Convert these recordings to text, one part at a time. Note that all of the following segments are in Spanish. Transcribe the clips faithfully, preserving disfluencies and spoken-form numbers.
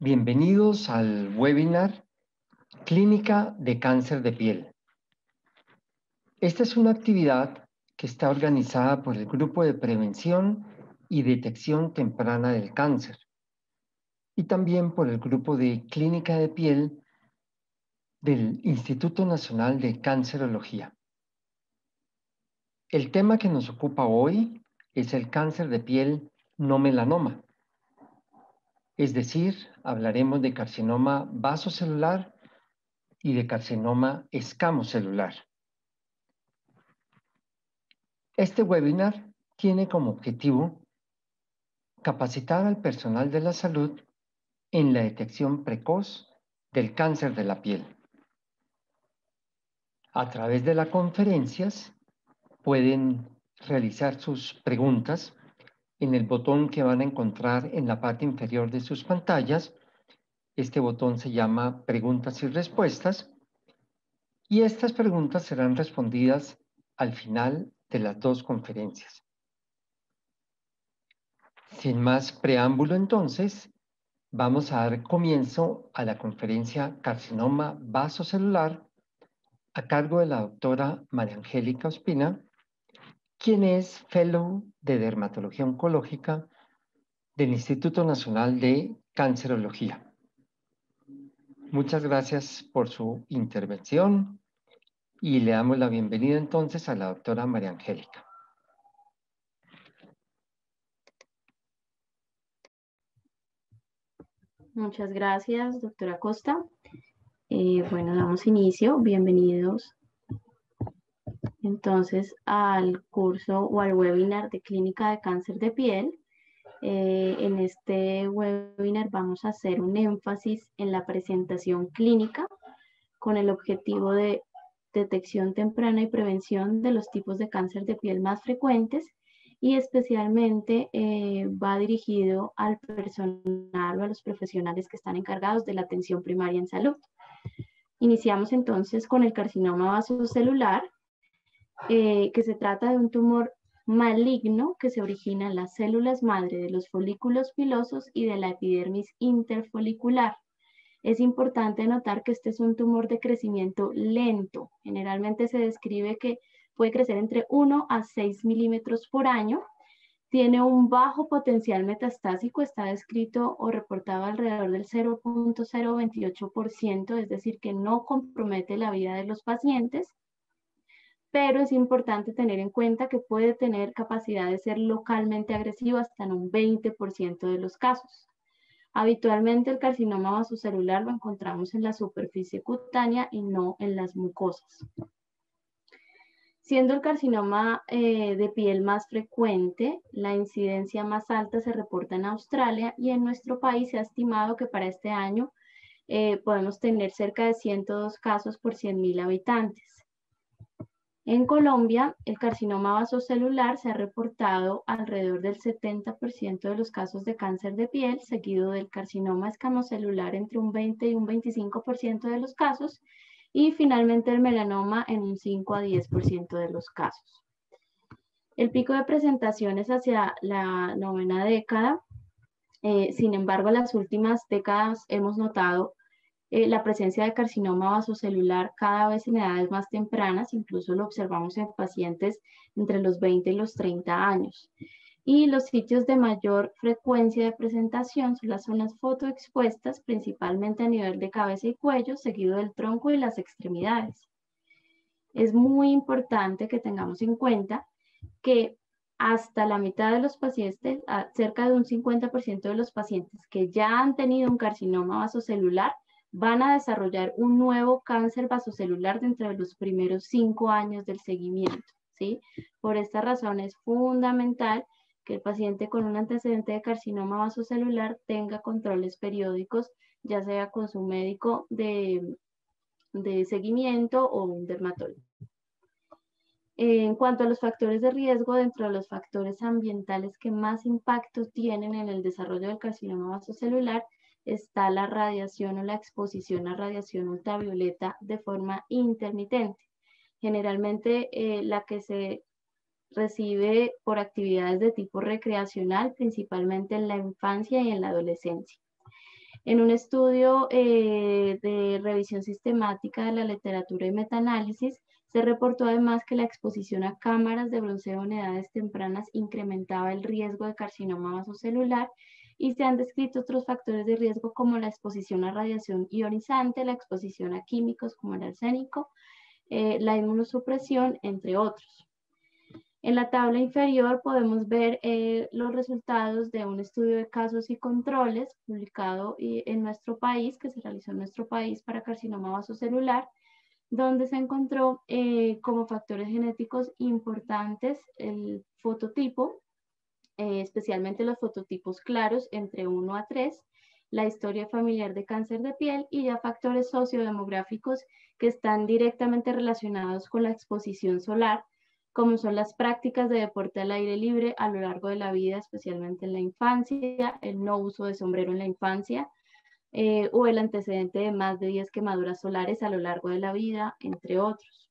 Bienvenidos al webinar Clínica de Cáncer de Piel. Esta es una actividad que está organizada por el Grupo de Prevención y Detección Temprana del Cáncer y también por el Grupo de Clínica de Piel del Instituto Nacional de Cancerología. El tema que nos ocupa hoy es el cáncer de piel no melanoma. Es decir, hablaremos de carcinoma vasocelular y de carcinoma escamocelular. Este webinar tiene como objetivo capacitar al personal de la salud en la detección precoz del cáncer de la piel. A través de las conferencias pueden realizar sus preguntas en el botón que van a encontrar en la parte inferior de sus pantallas. Este botón se llama Preguntas y Respuestas y estas preguntas serán respondidas al final de las dos conferencias. Sin más preámbulo, entonces, vamos a dar comienzo a la conferencia Carcinoma Vasocelular a cargo de la doctora María Angélica Ospina, quien es Fellow de Dermatología Oncológica del Instituto Nacional de Cancerología. Muchas gracias por su intervención y le damos la bienvenida entonces a la doctora María Angélica. Muchas gracias, doctora Costa. Eh, bueno, damos inicio. Bienvenidos entonces al curso o al webinar de Clínica de Cáncer de Piel. Eh, en este webinar vamos a hacer un énfasis en la presentación clínica con el objetivo de detección temprana y prevención de los tipos de cáncer de piel más frecuentes y especialmente eh, va dirigido al personal o a los profesionales que están encargados de la atención primaria en salud. Iniciamos entonces con el carcinoma vasocelular, eh, que se trata de un tumor maligno que se origina en las células madre de los folículos pilosos y de la epidermis interfolicular. Es importante notar que este es un tumor de crecimiento lento. Generalmente se describe que puede crecer entre uno a seis milímetros por año. Tiene un bajo potencial metastásico, está descrito o reportado alrededor del cero punto cero veintiocho por ciento, es decir, que no compromete la vida de los pacientes, pero es importante tener en cuenta que puede tener capacidad de ser localmente agresivo hasta en un veinte por ciento de los casos. Habitualmente el carcinoma vasocelular lo encontramos en la superficie cutánea y no en las mucosas. Siendo el carcinoma eh, de piel más frecuente, la incidencia más alta se reporta en Australia y en nuestro país se ha estimado que para este año eh, podemos tener cerca de ciento dos casos por cien mil habitantes. En Colombia, el carcinoma vasocelular se ha reportado alrededor del setenta por ciento de los casos de cáncer de piel, seguido del carcinoma escamocelular entre un veinte y un veinticinco por ciento de los casos, y finalmente el melanoma en un cinco a diez por ciento de los casos. El pico de presentaciones hacia la novena década, eh, sin embargo, en las últimas décadas hemos notado Eh, la presencia de carcinoma vasocelular cada vez en edades más tempranas, incluso lo observamos en pacientes entre los veinte y los treinta años. Y los sitios de mayor frecuencia de presentación son las zonas fotoexpuestas, principalmente a nivel de cabeza y cuello, seguido del tronco y las extremidades. Es muy importante que tengamos en cuenta que hasta la mitad de los pacientes, cerca de un cincuenta por ciento de los pacientes que ya han tenido un carcinoma vasocelular, van a desarrollar un nuevo cáncer vasocelular dentro de los primeros cinco años del seguimiento, ¿sí? Por esta razón es fundamental que el paciente con un antecedente de carcinoma vasocelular tenga controles periódicos, ya sea con su médico de, de seguimiento o un dermatólogo. En cuanto a los factores de riesgo, dentro de los factores ambientales que más impacto tienen en el desarrollo del carcinoma vasocelular, está la radiación o la exposición a radiación ultravioleta de forma intermitente. Generalmente eh, la que se recibe por actividades de tipo recreacional, principalmente en la infancia y en la adolescencia. En un estudio eh, de revisión sistemática de la literatura y metaanálisis, se reportó además que la exposición a cámaras de bronceo en edades tempranas incrementaba el riesgo de carcinoma vasocelular, y se han descrito otros factores de riesgo como la exposición a radiación ionizante, la exposición a químicos como el arsénico, eh, la inmunosupresión, entre otros. En la tabla inferior podemos ver eh, los resultados de un estudio de casos y controles publicado en nuestro país, que se realizó en nuestro país para carcinoma vasocelular, donde se encontró eh, como factores genéticos importantes el fototipo, eh, especialmente los fototipos claros entre uno a tres, la historia familiar de cáncer de piel y ya factores sociodemográficos que están directamente relacionados con la exposición solar, como son las prácticas de deporte al aire libre a lo largo de la vida, especialmente en la infancia, el no uso de sombrero en la infancia, eh, o el antecedente de más de diez quemaduras solares a lo largo de la vida, entre otros.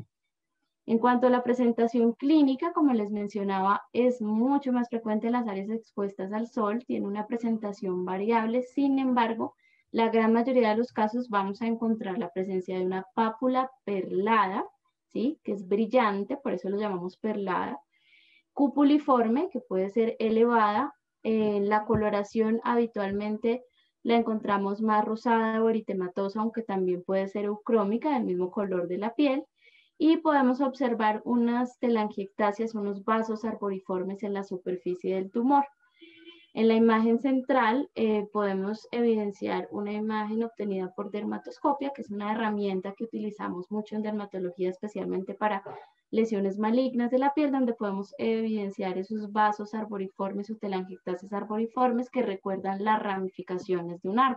En cuanto a la presentación clínica, como les mencionaba, es mucho más frecuente en las áreas expuestas al sol, tiene una presentación variable. Sin embargo, la gran mayoría de los casos vamos a encontrar la presencia de una pápula perlada, ¿sí?, que es brillante, por eso lo llamamos perlada, cupuliforme, que puede ser elevada. En la coloración habitualmente la encontramos más rosada o eritematosa, aunque también puede ser eucrómica, del mismo color de la piel. Y podemos observar unas telangiectasias, unos vasos arboriformes en la superficie del tumor. En la imagen central eh, podemos evidenciar una imagen obtenida por dermatoscopia, que es una herramienta que utilizamos mucho en dermatología, especialmente para lesiones malignas de la piel, donde podemos evidenciar esos vasos arboriformes o telangiectasias arboriformes que recuerdan las ramificaciones de un árbol.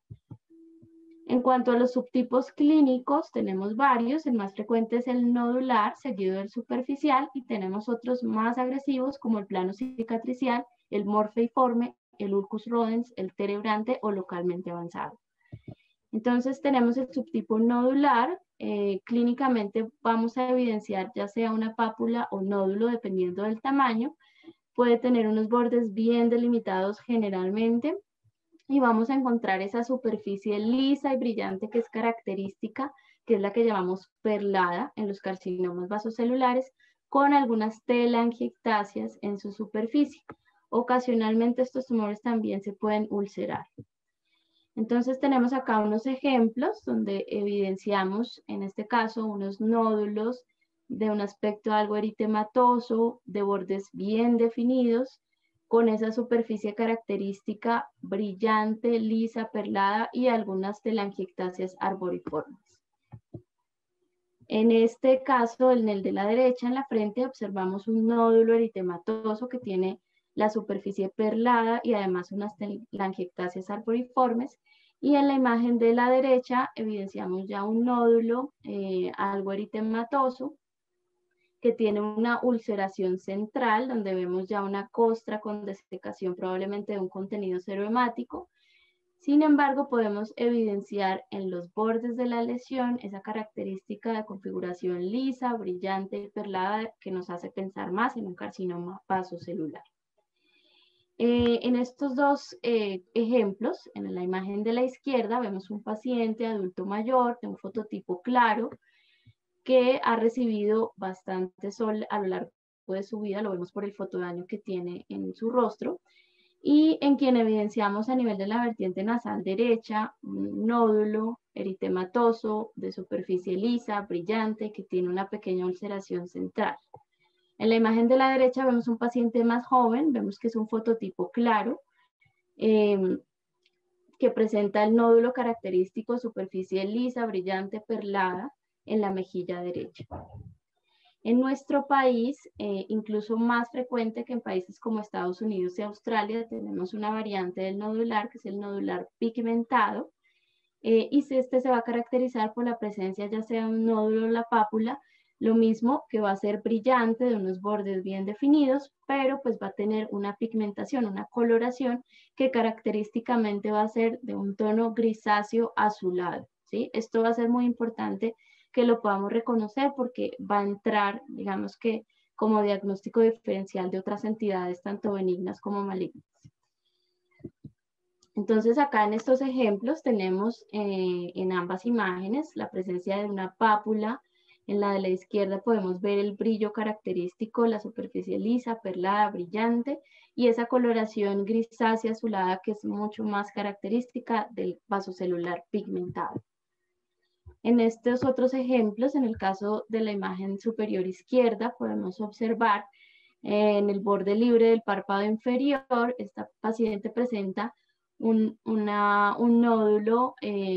En cuanto a los subtipos clínicos, tenemos varios. El más frecuente es el nodular, seguido del superficial, y tenemos otros más agresivos como el plano cicatricial, el morfeiforme, el ulcus rodens, el terebrante o localmente avanzado. Entonces tenemos el subtipo nodular. Eh, clínicamente vamos a evidenciar ya sea una pápula o nódulo dependiendo del tamaño. Puede tener unos bordes bien delimitados generalmente, y vamos a encontrar esa superficie lisa y brillante que es característica, que es la que llamamos perlada en los carcinomas vasocelulares, con algunas telangiectasias en su superficie. Ocasionalmente estos tumores también se pueden ulcerar. Entonces tenemos acá unos ejemplos donde evidenciamos, en este caso, unos nódulos de un aspecto algo eritematoso, de bordes bien definidos, con esa superficie característica brillante, lisa, perlada y algunas telangiectasias arboriformes. En este caso, en el de la derecha, en la frente, observamos un nódulo eritematoso que tiene la superficie perlada y además unas telangiectasias arboriformes. Y en la imagen de la derecha evidenciamos ya un nódulo eh, algo eritematoso que tiene una ulceración central, donde vemos ya una costra con desecación probablemente de un contenido serohemático. Sin embargo, podemos evidenciar en los bordes de la lesión esa característica de configuración lisa, brillante y perlada que nos hace pensar más en un carcinoma vasocelular. Eh, en estos dos eh, ejemplos, en la imagen de la izquierda vemos un paciente adulto mayor de un fototipo claro, que ha recibido bastante sol a lo largo de su vida, lo vemos por el fotodaño que tiene en su rostro, y en quien evidenciamos a nivel de la vertiente nasal derecha un nódulo eritematoso de superficie lisa, brillante, que tiene una pequeña ulceración central. En la imagen de la derecha vemos un paciente más joven, vemos que es un fototipo claro, eh, que presenta el nódulo característico, superficie lisa, brillante, perlada, en la mejilla derecha. En nuestro país, eh, incluso más frecuente que en países como Estados Unidos y Australia, tenemos una variante del nodular, que es el nodular pigmentado, eh, y este se va a caracterizar por la presencia ya sea un nódulo en la pápula, lo mismo que va a ser brillante, de unos bordes bien definidos, pero pues va a tener una pigmentación, una coloración que característicamente va a ser de un tono grisáceo azulado, ¿sí? Esto va a ser muy importante que lo podamos reconocer porque va a entrar, digamos que, como diagnóstico diferencial de otras entidades, tanto benignas como malignas. Entonces acá en estos ejemplos tenemos eh, en ambas imágenes la presencia de una pápula. En la de la izquierda podemos ver el brillo característico, la superficie lisa, perlada, brillante, y esa coloración grisácea azulada que es mucho más característica del vaso celular pigmentado. En estos otros ejemplos, en el caso de la imagen superior izquierda, podemos observar eh, en el borde libre del párpado inferior, esta paciente presenta un, una, un nódulo eh,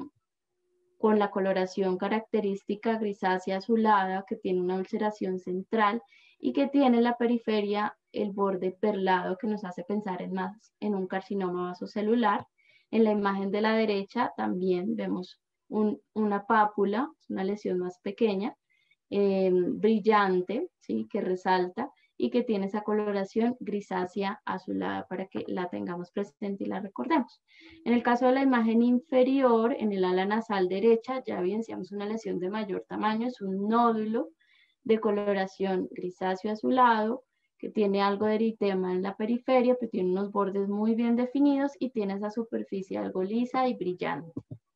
con la coloración característica grisácea azulada que tiene una ulceración central y que tiene en la periferia el borde perlado que nos hace pensar en más en un carcinoma vasocelular. En la imagen de la derecha también vemos un, una pápula, una lesión más pequeña, eh, brillante, ¿sí? Que resalta y que tiene esa coloración grisácea azulada para que la tengamos presente y la recordemos. En el caso de la imagen inferior, en el ala nasal derecha, ya evidenciamos una lesión de mayor tamaño, es un nódulo de coloración grisáceo azulado, que tiene algo de eritema en la periferia, pero tiene unos bordes muy bien definidos y tiene esa superficie algo lisa y brillante.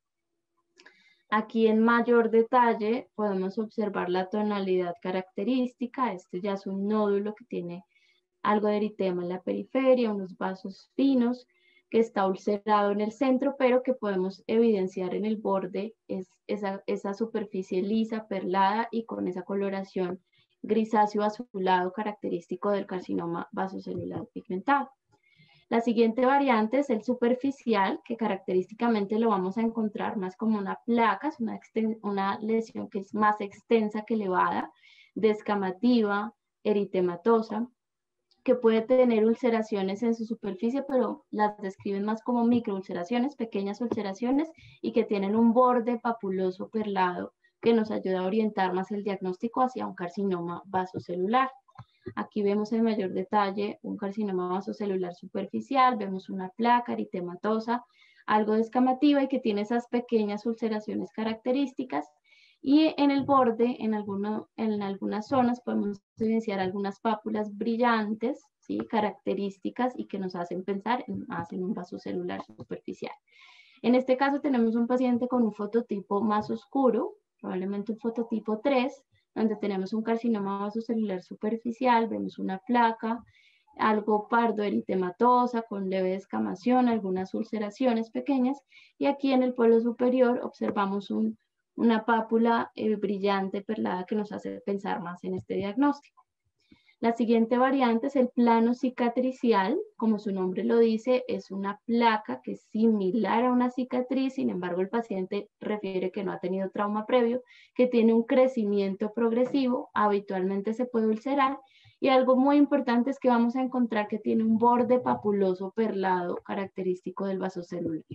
Aquí en mayor detalle podemos observar la tonalidad característica. Este ya es un nódulo que tiene algo de eritema en la periferia, unos vasos finos, que está ulcerado en el centro, pero que podemos evidenciar en el borde es esa, esa superficie lisa, perlada y con esa coloración grisáceo azulado característico del carcinoma vasocelular pigmentado. La siguiente variante es el superficial, que característicamente lo vamos a encontrar más como una placa, es una, una lesión que es más extensa que elevada, descamativa, eritematosa, que puede tener ulceraciones en su superficie, pero las describen más como microulceraciones, pequeñas ulceraciones, y que tienen un borde papuloso perlado que nos ayuda a orientar más el diagnóstico hacia un carcinoma vasocelular. Aquí vemos en mayor detalle un carcinoma vasocelular superficial, vemos una placa eritematosa, algo descamativa y que tiene esas pequeñas ulceraciones características. Y en el borde, en, alguno, en algunas zonas, podemos evidenciar algunas pápulas brillantes, ¿sí? Características y que nos hacen pensar en, más en un vasocelular superficial. En este caso tenemos un paciente con un fototipo más oscuro, probablemente un fototipo tres, donde tenemos un carcinoma vasocelular superficial, vemos una placa, algo pardo eritematosa con leve descamación, algunas ulceraciones pequeñas, y aquí en el polo superior observamos un, una pápula eh, brillante perlada que nos hace pensar más en este diagnóstico. La siguiente variante es el plano cicatricial, como su nombre lo dice, es una placa que es similar a una cicatriz, sin embargo el paciente refiere que no ha tenido trauma previo, que tiene un crecimiento progresivo, habitualmente se puede ulcerar, y algo muy importante es que vamos a encontrar que tiene un borde papuloso perlado característico del vasocelular.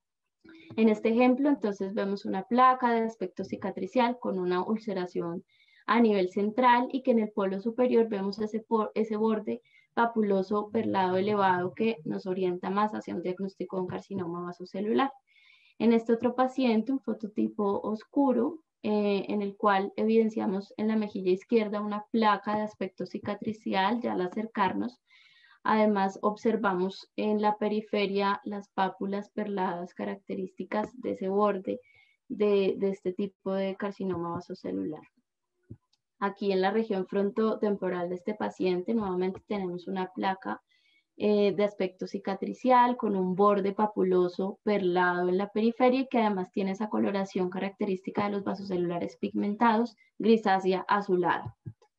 En este ejemplo, entonces vemos una placa de aspecto cicatricial con una ulceración a nivel central y que en el polo superior vemos ese, por, ese borde papuloso perlado elevado que nos orienta más hacia un diagnóstico de un carcinoma vasocelular. En este otro paciente, un fototipo oscuro, eh, en el cual evidenciamos en la mejilla izquierda una placa de aspecto cicatricial, ya al acercarnos. Además, observamos en la periferia las pápulas perladas características de ese borde de, de este tipo de carcinoma vasocelular. Aquí en la región frontotemporal de este paciente, nuevamente tenemos una placa eh, de aspecto cicatricial con un borde papuloso perlado en la periferia y que además tiene esa coloración característica de los vasocelulares pigmentados, grisácea azulada.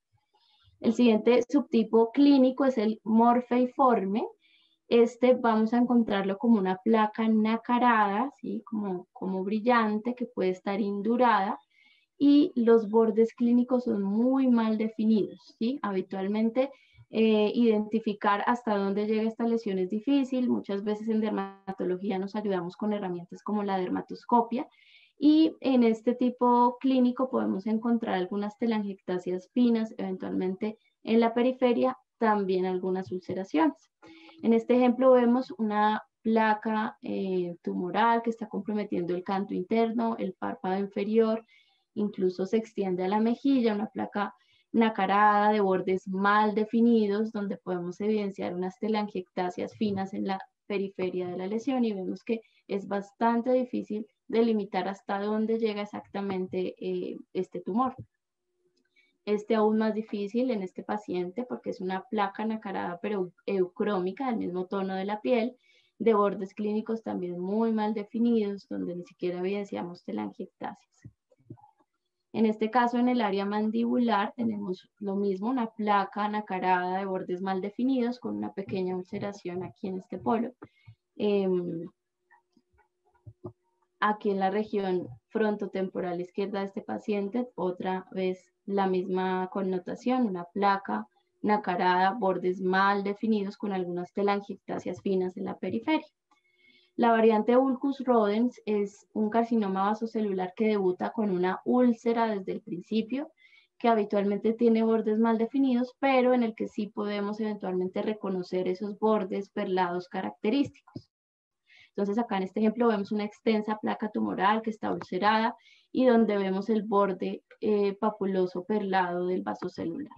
El siguiente subtipo clínico es el morfeiforme. Este vamos a encontrarlo como una placa nacarada, ¿sí? como, como brillante, que puede estar indurada, y los bordes clínicos son muy mal definidos, ¿sí? Habitualmente eh, identificar hasta dónde llega esta lesión es difícil. Muchas veces en dermatología nos ayudamos con herramientas como la dermatoscopia, y en este tipo clínico podemos encontrar algunas telangiectasias finas, eventualmente en la periferia, también algunas ulceraciones. En este ejemplo vemos una placa eh, tumoral que está comprometiendo el canto interno, el párpado inferior, incluso se extiende a la mejilla, una placa nacarada de bordes mal definidos, donde podemos evidenciar unas telangiectasias finas en la periferia de la lesión y vemos que es bastante difícil delimitar hasta dónde llega exactamente eh, este tumor. Este aún más difícil en este paciente porque es una placa nacarada pero eucrómica del mismo tono de la piel, de bordes clínicos también muy mal definidos, donde ni siquiera evidenciamos telangiectasias. En este caso, en el área mandibular, tenemos lo mismo, una placa nacarada de bordes mal definidos con una pequeña ulceración aquí en este polo. Eh, aquí en la región frontotemporal izquierda de este paciente, otra vez la misma connotación, una placa nacarada, bordes mal definidos con algunas telangiectasias finas en la periferia. La variante Ulcus rodens es un carcinoma vasocelular que debuta con una úlcera desde el principio, que habitualmente tiene bordes mal definidos, pero en el que sí podemos eventualmente reconocer esos bordes perlados característicos. Entonces acá en este ejemplo vemos una extensa placa tumoral que está ulcerada y donde vemos el borde eh, papuloso perlado del vaso celular.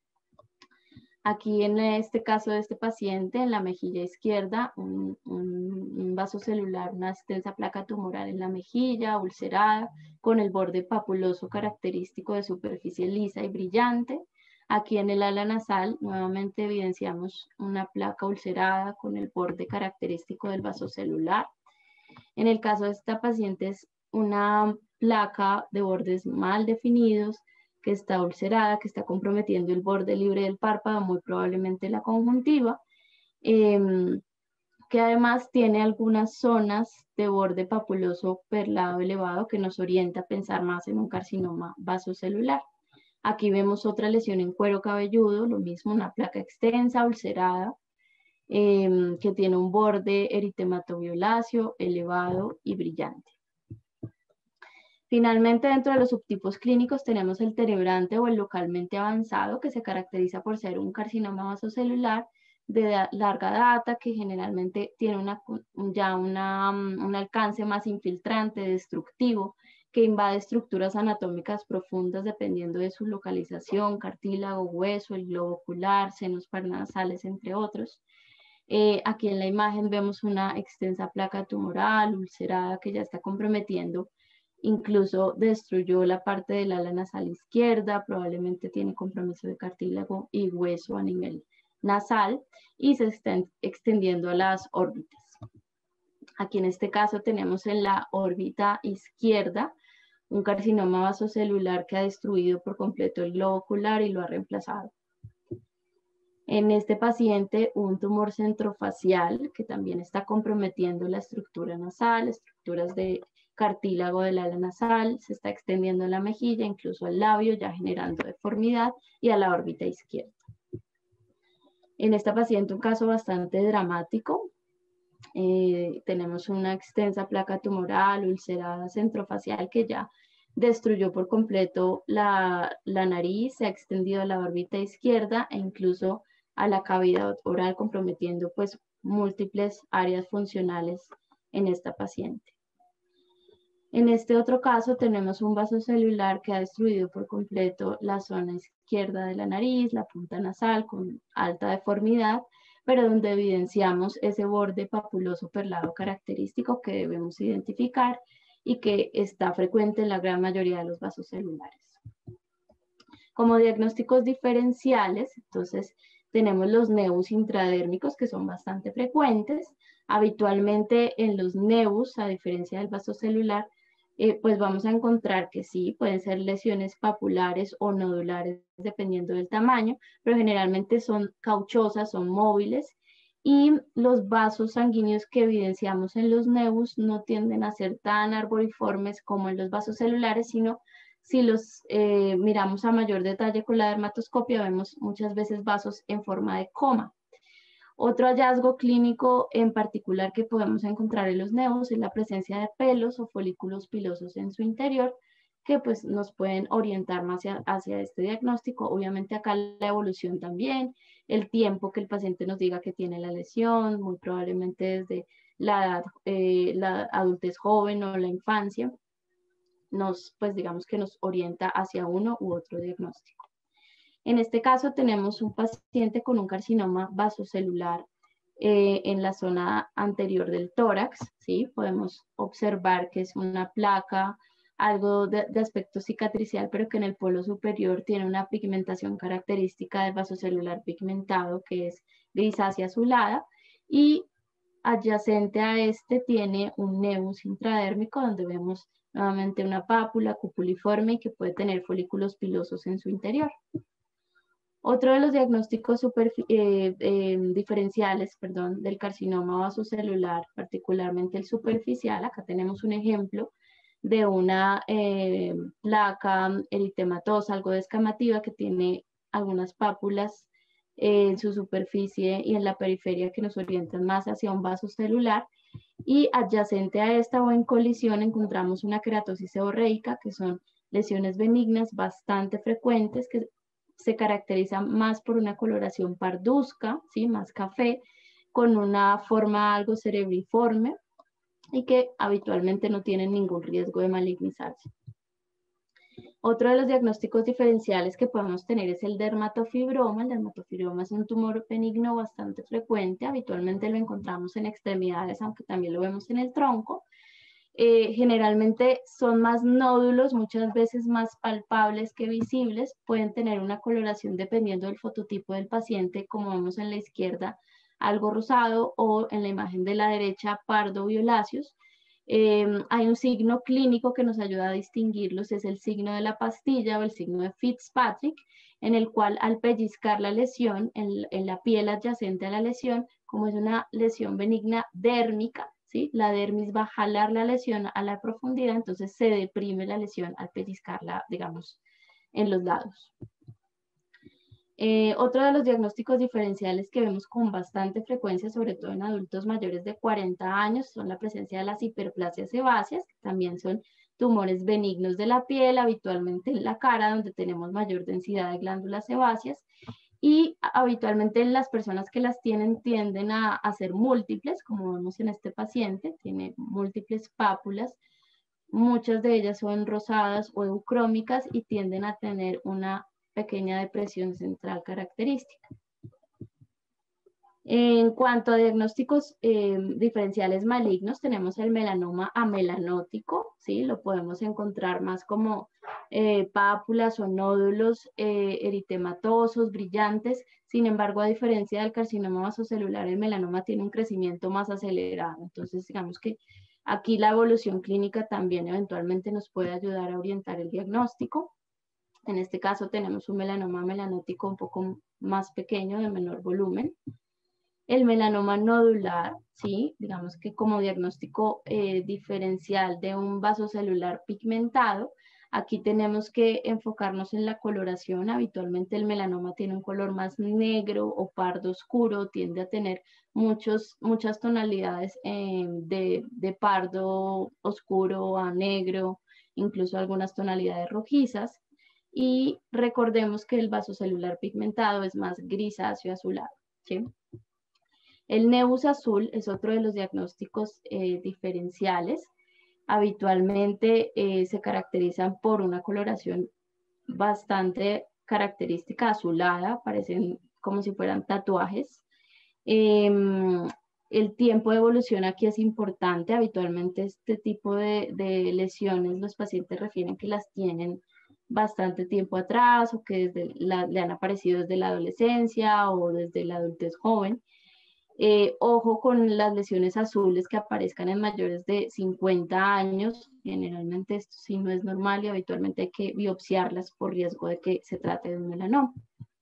Aquí en este caso de este paciente, en la mejilla izquierda, un, un, un vaso celular, una extensa placa tumoral en la mejilla, ulcerada, con el borde papuloso característico de superficie lisa y brillante. Aquí en el ala nasal, nuevamente evidenciamos una placa ulcerada con el borde característico del vaso celular. En el caso de esta paciente es una placa de bordes mal definidos, que está ulcerada, que está comprometiendo el borde libre del párpado, muy probablemente la conjuntiva, eh, que además tiene algunas zonas de borde papuloso perlado elevado que nos orienta a pensar más en un carcinoma vasocelular. Aquí vemos otra lesión en cuero cabelludo, lo mismo, una placa extensa, ulcerada, eh, que tiene un borde eritematoviolaceo, elevado y brillante. Finalmente, dentro de los subtipos clínicos tenemos el tenebrante o el localmente avanzado, que se caracteriza por ser un carcinoma vasocelular de larga data, que generalmente tiene una, ya una, un alcance más infiltrante, destructivo, que invade estructuras anatómicas profundas dependiendo de su localización, cartílago, hueso, el globo ocular, senos paranasales, entre otros. Eh, aquí en la imagen vemos una extensa placa tumoral, ulcerada, que ya está comprometiendo. Incluso destruyó la parte del ala nasal izquierda, probablemente tiene compromiso de cartílago y hueso a nivel nasal y se está extendiendo a las órbitas. Aquí en este caso tenemos en la órbita izquierda un carcinoma vasocelular que ha destruido por completo el globo ocular y lo ha reemplazado. En este paciente un tumor centrofacial que también está comprometiendo la estructura nasal, estructuras de cartílago del ala nasal, se está extendiendo en la mejilla, incluso al labio, ya generando deformidad y a la órbita izquierda. En esta paciente un caso bastante dramático. Eh, tenemos una extensa placa tumoral, ulcerada centrofacial que ya destruyó por completo la, la nariz, se ha extendido a la órbita izquierda e incluso a la cavidad oral, comprometiendo pues múltiples áreas funcionales en esta paciente. En este otro caso tenemos un vaso celular que ha destruido por completo la zona izquierda de la nariz, la punta nasal con alta deformidad, pero donde evidenciamos ese borde papuloso perlado característico que debemos identificar y que está frecuente en la gran mayoría de los vasos celulares. Como diagnósticos diferenciales, entonces tenemos los nevus intradérmicos que son bastante frecuentes. Habitualmente en los nevus, a diferencia del vaso celular, Eh, pues vamos a encontrar que sí, pueden ser lesiones papulares o nodulares dependiendo del tamaño, pero generalmente son cauchosas, son móviles y los vasos sanguíneos que evidenciamos en los nevus no tienden a ser tan arboriformes como en los vasos celulares, sino si los eh, miramos a mayor detalle con la dermatoscopia vemos muchas veces vasos en forma de coma. Otro hallazgo clínico en particular que podemos encontrar en los nevus es la presencia de pelos o folículos pilosos en su interior que pues nos pueden orientar más hacia, hacia este diagnóstico. Obviamente acá la evolución también, el tiempo que el paciente nos diga que tiene la lesión, muy probablemente desde la, edad, eh, la adultez joven o la infancia, nos pues digamos que nos orienta hacia uno u otro diagnóstico. En este caso tenemos un paciente con un carcinoma vasocelular eh, en la zona anterior del tórax, ¿sí? Podemos observar que es una placa, algo de, de aspecto cicatricial, pero que en el polo superior tiene una pigmentación característica del vaso celular pigmentado, que es grisácea azulada, y adyacente a este tiene un nevus intradérmico, donde vemos nuevamente una pápula cupuliforme y que puede tener folículos pilosos en su interior. Otro de los diagnósticos eh, eh, diferenciales perdón, del carcinoma vasocelular, particularmente el superficial, acá tenemos un ejemplo de una eh, placa eritematosa, algo descamativa, que tiene algunas pápulas eh, en su superficie y en la periferia que nos orientan más hacia un vaso celular. Y adyacente a esta o en colisión encontramos una queratosis seborreica, que son lesiones benignas bastante frecuentes que se caracterizan más por una coloración parduzca, ¿sí? Más café, con una forma algo cerebriforme y que habitualmente no tienen ningún riesgo de malignizarse. Otro de los diagnósticos diferenciales que podemos tener es el dermatofibroma. El dermatofibroma es un tumor benigno bastante frecuente, habitualmente lo encontramos en extremidades, aunque también lo vemos en el tronco. Eh, generalmente son más nódulos, muchas veces más palpables que visibles, pueden tener una coloración dependiendo del fototipo del paciente, como vemos en la izquierda, algo rosado, o en la imagen de la derecha, pardo violáceos. Eh, hay un signo clínico que nos ayuda a distinguirlos, es el signo de la pastilla o el signo de Fitzpatrick, en el cual al pellizcar la lesión en, en la piel adyacente a la lesión, como es una lesión benigna dérmica, ¿sí? La dermis va a jalar la lesión a la profundidad, entonces se deprime la lesión al pellizcarla, digamos, en los lados. Eh, otro de los diagnósticos diferenciales que vemos con bastante frecuencia, sobre todo en adultos mayores de cuarenta años, son la presencia de las hiperplasias sebáceas, que también son tumores benignos de la piel, habitualmente en la cara, donde tenemos mayor densidad de glándulas sebáceas, y habitualmente las personas que las tienen tienden a, a ser múltiples, como vemos en este paciente, tiene múltiples pápulas, muchas de ellas son rosadas o eucrómicas y tienden a tener una pequeña depresión central característica. En cuanto a diagnósticos eh, diferenciales malignos, tenemos el melanoma amelanótico, ¿sí? Lo podemos encontrar más como eh, pápulas o nódulos eh, eritematosos, brillantes. Sin embargo, a diferencia del carcinoma vasocelular, el melanoma tiene un crecimiento más acelerado. Entonces, digamos que aquí la evolución clínica también eventualmente nos puede ayudar a orientar el diagnóstico. En este caso tenemos un melanoma melanótico un poco más pequeño, de menor volumen. El melanoma nodular, ¿sí? Digamos que como diagnóstico eh, diferencial de un vaso celular pigmentado, aquí tenemos que enfocarnos en la coloración. Habitualmente el melanoma tiene un color más negro o pardo oscuro, tiende a tener muchos, muchas tonalidades eh, de, de pardo oscuro a negro, incluso algunas tonalidades rojizas. Y recordemos que el vaso celular pigmentado es más grisáceo azulado, ¿sí? El nevus azul es otro de los diagnósticos eh, diferenciales. Habitualmente eh, se caracterizan por una coloración bastante característica azulada, parecen como si fueran tatuajes. Eh, el tiempo de evolución aquí es importante. Habitualmente este tipo de, de lesiones los pacientes refieren que las tienen bastante tiempo atrás o que desde la, le han aparecido desde la adolescencia o desde la adultez joven. Eh, ojo con las lesiones azules que aparezcan en mayores de cincuenta años. Generalmente esto sí no es normal y habitualmente hay que biopsiarlas por riesgo de que se trate de un melanoma.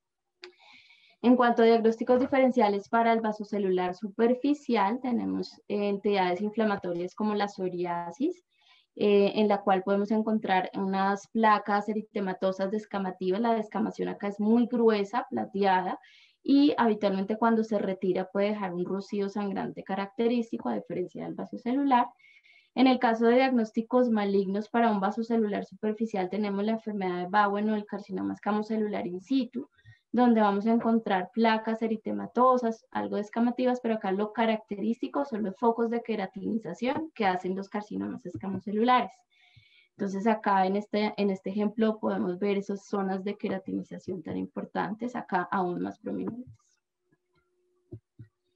En cuanto a diagnósticos diferenciales para el vasocelular superficial, tenemos entidades inflamatorias como la psoriasis, eh, en la cual podemos encontrar unas placas eritematosas descamativas. La descamación acá es muy gruesa, plateada, y habitualmente cuando se retira puede dejar un rocío sangrante característico, a diferencia del vasocelular. En el caso de diagnósticos malignos para un vasocelular superficial, tenemos la enfermedad de Bowen o el carcinoma escamocelular in situ, donde vamos a encontrar placas eritematosas, algo descamativas, pero acá lo característico son los focos de queratinización que hacen los carcinomas escamocelulares. Entonces acá en este, en este ejemplo podemos ver esas zonas de queratinización tan importantes, acá aún más prominentes.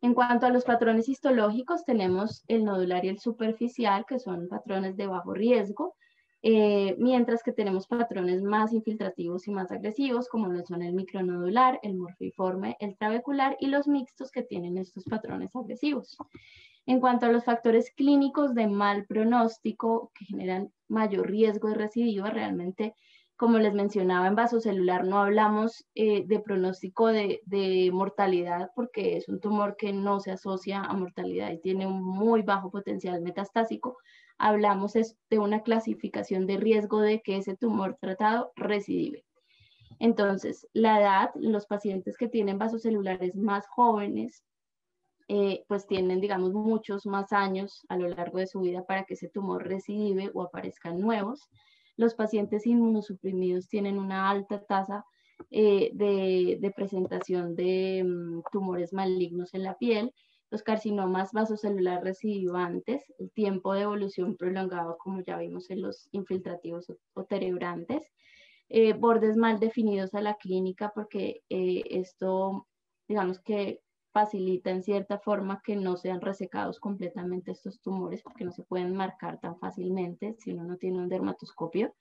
En cuanto a los patrones histológicos, tenemos el nodular y el superficial, que son patrones de bajo riesgo, eh, mientras que tenemos patrones más infiltrativos y más agresivos, como lo son el micronodular, el morfiforme, el trabecular y los mixtos que tienen estos patrones agresivos. En cuanto a los factores clínicos de mal pronóstico que generan mayor riesgo de recidiva, realmente, como les mencionaba, en vasocelular no hablamos eh, de pronóstico de, de mortalidad porque es un tumor que no se asocia a mortalidad y tiene un muy bajo potencial metastásico. Hablamos de una clasificación de riesgo de que ese tumor tratado recidive. Entonces, la edad, los pacientes que tienen vasocelulares más jóvenes, eh, pues tienen, digamos, muchos más años a lo largo de su vida para que ese tumor recidive o aparezcan nuevos. Los pacientes inmunosuprimidos tienen una alta tasa eh, de, de presentación de um, tumores malignos en la piel. Los carcinomas vasocelular recidivantes, el tiempo de evolución prolongado, como ya vimos en los infiltrativos o, o terebrantes, eh, bordes mal definidos a la clínica, porque eh, esto, digamos que facilita en cierta forma que no sean resecados completamente estos tumores, porque no se pueden marcar tan fácilmente si uno no tiene un dermatoscopio,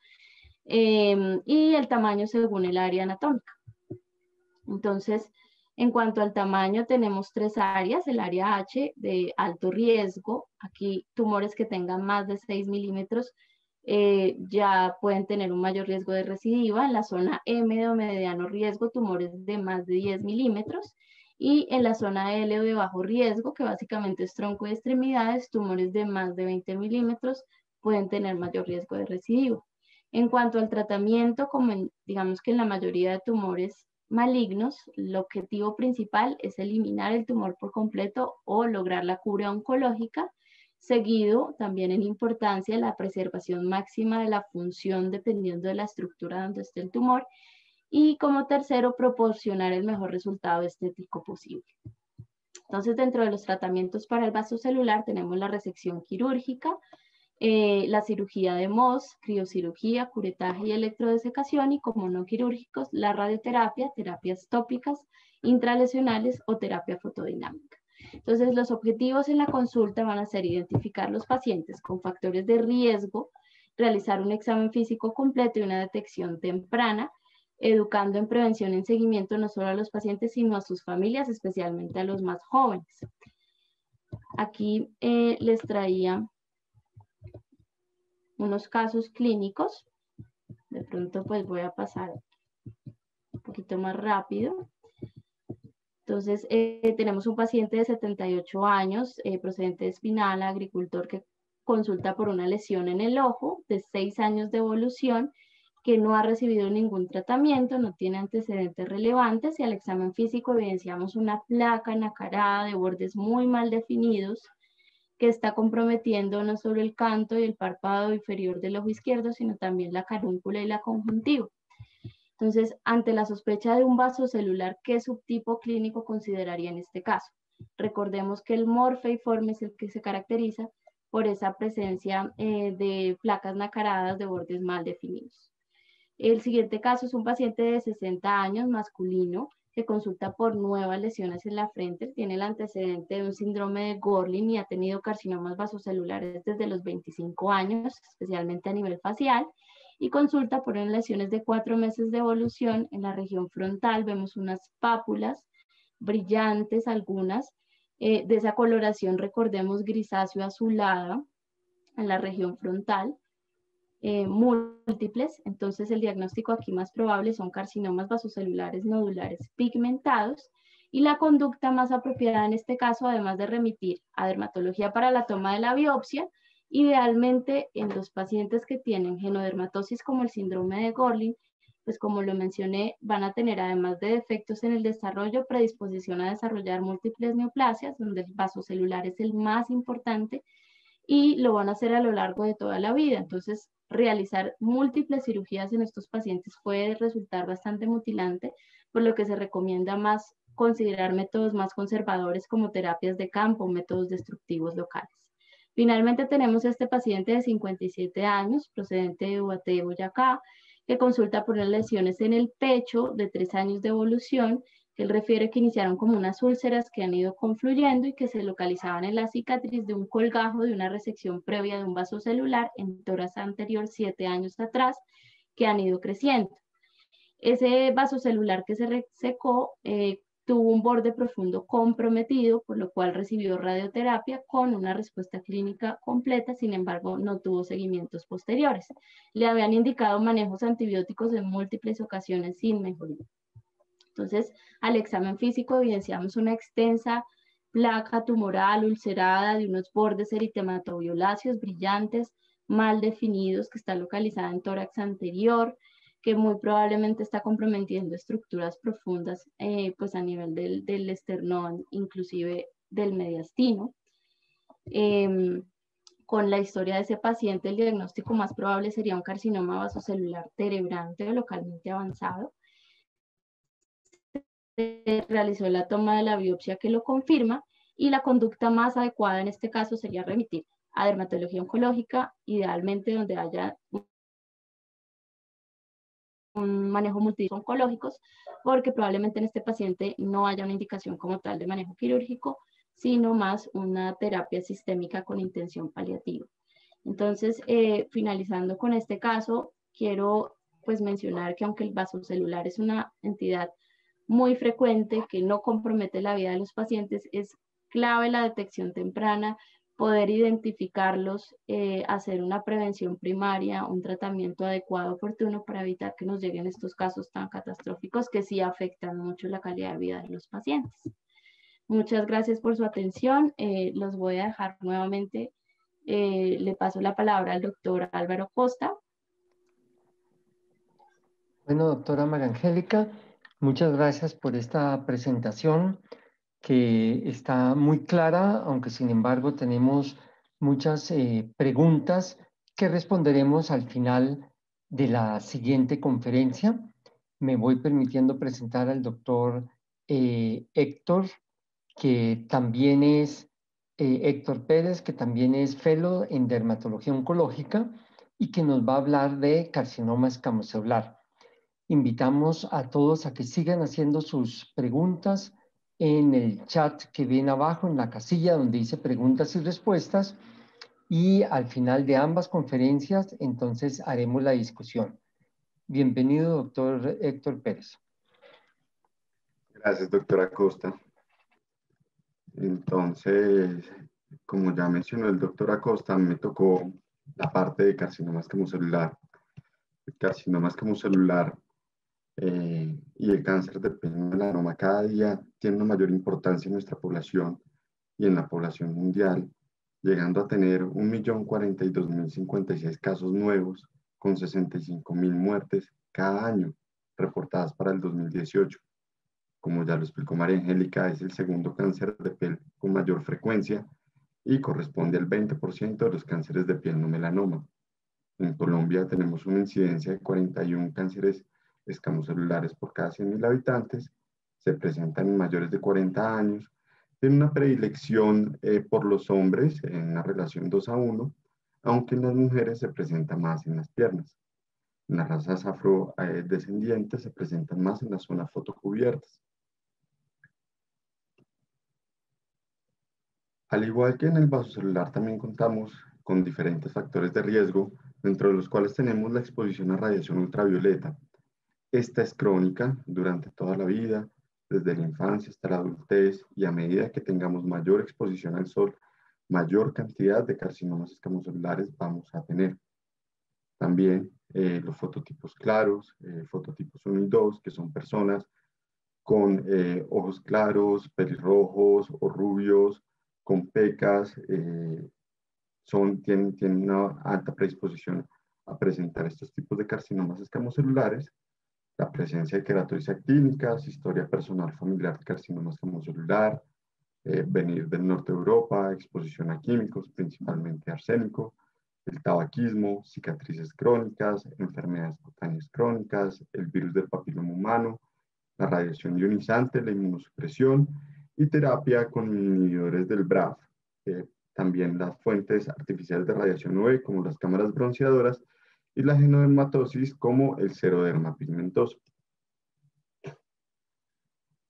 eh, y el tamaño según el área anatómica. Entonces, en cuanto al tamaño, tenemos tres áreas: el área H de alto riesgo, aquí tumores que tengan más de seis milímetros eh, ya pueden tener un mayor riesgo de recidiva. En la zona M de mediano riesgo, tumores de más de diez milímetros, y en la zona L de bajo riesgo, que básicamente es tronco y extremidades, tumores de más de veinte milímetros pueden tener mayor riesgo de recidiva. En cuanto al tratamiento, como en, digamos que en la mayoría de tumores malignos, el objetivo principal es eliminar el tumor por completo o lograr la cura oncológica, seguido también en importancia la preservación máxima de la función dependiendo de la estructura donde esté el tumor, y como tercero, proporcionar el mejor resultado estético posible. Entonces, dentro de los tratamientos para el vasocelular tenemos la resección quirúrgica, eh, la cirugía de M O S, criocirugía, curetaje y electrodesecación, y como no quirúrgicos, la radioterapia, terapias tópicas, intralesionales o terapia fotodinámica. Entonces, los objetivos en la consulta van a ser identificar los pacientes con factores de riesgo, realizar un examen físico completo y una detección temprana, educando en prevención y en seguimiento no solo a los pacientes, sino a sus familias, especialmente a los más jóvenes. Aquí eh, les traía unos casos clínicos. De pronto pues voy a pasar un poquito más rápido. Entonces eh, tenemos un paciente de setenta y ocho años, eh, procedente de Espinal, agricultor, que consulta por una lesión en el ojo de seis años de evolución, que no ha recibido ningún tratamiento, no tiene antecedentes relevantes, y al examen físico evidenciamos una placa nacarada de bordes muy mal definidos que está comprometiendo no solo el canto y el párpado inferior del ojo izquierdo, sino también la carúncula y la conjuntiva. Entonces, ante la sospecha de un vasocelular, ¿qué subtipo clínico consideraría en este caso? Recordemos que el morfeiforme es el que se caracteriza por esa presencia eh, de placas nacaradas de bordes mal definidos. El siguiente caso es un paciente de sesenta años, masculino, que consulta por nuevas lesiones en la frente. Tiene el antecedente de un síndrome de Gorlin y ha tenido carcinomas vasocelulares desde los veinticinco años, especialmente a nivel facial, y consulta por unas lesiones de cuatro meses de evolución en la región frontal. Vemos unas pápulas brillantes, algunas, eh, de esa coloración, recordemos, grisáceo azulada en la región frontal. Eh, múltiples, entonces el diagnóstico aquí más probable son carcinomas vasocelulares nodulares pigmentados, y la conducta más apropiada en este caso, además de remitir a dermatología para la toma de la biopsia, idealmente en los pacientes que tienen genodermatosis como el síndrome de Gorlin, pues como lo mencioné, van a tener, además de defectos en el desarrollo, predisposición a desarrollar múltiples neoplasias, donde el vasocelular es el más importante, y lo van a hacer a lo largo de toda la vida. Entonces, realizar múltiples cirugías en estos pacientes puede resultar bastante mutilante, por lo que se recomienda más considerar métodos más conservadores como terapias de campo, métodos destructivos locales. Finalmente tenemos este paciente de cincuenta y siete años, procedente de Ubaté, Boyacá, que consulta por unas lesiones en el pecho de tres años de evolución, Él refiere que iniciaron como unas úlceras que han ido confluyendo y que se localizaban en la cicatriz de un colgajo de una resección previa de un vaso celular en tórax anterior siete años atrás, que han ido creciendo. Ese vaso celular que se resecó eh, tuvo un borde profundo comprometido, por lo cual recibió radioterapia con una respuesta clínica completa, sin embargo, no tuvo seguimientos posteriores. Le habían indicado manejos antibióticos en múltiples ocasiones sin mejoría. Entonces, al examen físico evidenciamos una extensa placa tumoral ulcerada de unos bordes eritematoviolaceos brillantes, mal definidos, que está localizada en tórax anterior, que muy probablemente está comprometiendo estructuras profundas eh, pues a nivel del, del esternón, inclusive del mediastino. Eh, con la historia de ese paciente, el diagnóstico más probable sería un carcinoma vasocelular terebrante o localmente avanzado. Se realizó la toma de la biopsia que lo confirma y la conducta más adecuada en este caso sería remitir a dermatología oncológica, idealmente donde haya un manejo multidisciplinario oncológicos, porque probablemente en este paciente no haya una indicación como tal de manejo quirúrgico, sino más una terapia sistémica con intención paliativa. Entonces, eh, finalizando con este caso, quiero pues mencionar que aunque el vasocelular es una entidad muy frecuente que no compromete la vida de los pacientes, es clave la detección temprana, poder identificarlos, eh, hacer una prevención primaria, un tratamiento adecuado, oportuno para evitar que nos lleguen estos casos tan catastróficos que sí afectan mucho la calidad de vida de los pacientes. Muchas gracias por su atención. Eh, los voy a dejar nuevamente. Eh, le paso la palabra al doctor Álvaro Costa. Bueno, doctora María Angélica, muchas gracias por esta presentación que está muy clara, aunque sin embargo tenemos muchas eh, preguntas que responderemos al final de la siguiente conferencia. Me voy permitiendo presentar al doctor eh, Héctor, que también es eh, Héctor Pérez, que también es fellow en dermatología oncológica y que nos va a hablar de carcinoma escamocelular. Invitamos a todos a que sigan haciendo sus preguntas en el chat que ven abajo en la casilla donde dice preguntas y respuestas, y al final de ambas conferencias entonces haremos la discusión. Bienvenido, doctor Héctor Pérez. Gracias, doctora Acosta. Entonces, como ya mencionó el doctor Acosta, me tocó la parte de carcinoma escamocelular. El carcinoma escamocelular eh, y el cáncer de piel melanoma cada día tiene una mayor importancia en nuestra población y en la población mundial, llegando a tener un millón cuarenta y dos mil cincuenta y seis casos nuevos con sesenta y cinco mil muertes cada año reportadas para el dos mil dieciocho. Como ya lo explicó María Angélica, es el segundo cáncer de piel con mayor frecuencia y corresponde al veinte por ciento de los cánceres de piel no melanoma. En Colombia tenemos una incidencia de cuarenta y uno cánceres escamocelulares por cada cien mil habitantes, se presentan en mayores de cuarenta años, tiene una predilección eh, por los hombres en una relación dos a uno, aunque en las mujeres se presenta más en las piernas. En las razas afrodescendientes se presentan más en las zonas fotocubiertas. Al igual que en el vasocelular, también contamos con diferentes factores de riesgo, dentro de los cuales tenemos la exposición a radiación ultravioleta. Esta es crónica durante toda la vida, desde la infancia hasta la adultez, y a medida que tengamos mayor exposición al sol, mayor cantidad de carcinomas escamocelulares vamos a tener. También eh, los fototipos claros, eh, fototipos uno y dos, que son personas con eh, ojos claros, pelirrojos o rubios, con pecas, eh, son, tienen, tienen una alta predisposición a presentar estos tipos de carcinomas escamocelulares. La presencia de queratosis actínicas, historia personal familiar de carcinoma escamocelular, eh, venir del norte de Europa, exposición a químicos, principalmente arsénico, el tabaquismo, cicatrices crónicas, enfermedades cutáneas crónicas, el virus del papiloma humano, la radiación ionizante, la inmunosupresión y terapia con inhibidores del B R A F. Eh, también las fuentes artificiales de radiación U V, como las cámaras bronceadoras, y la genodermatosis, como el xeroderma pigmentoso.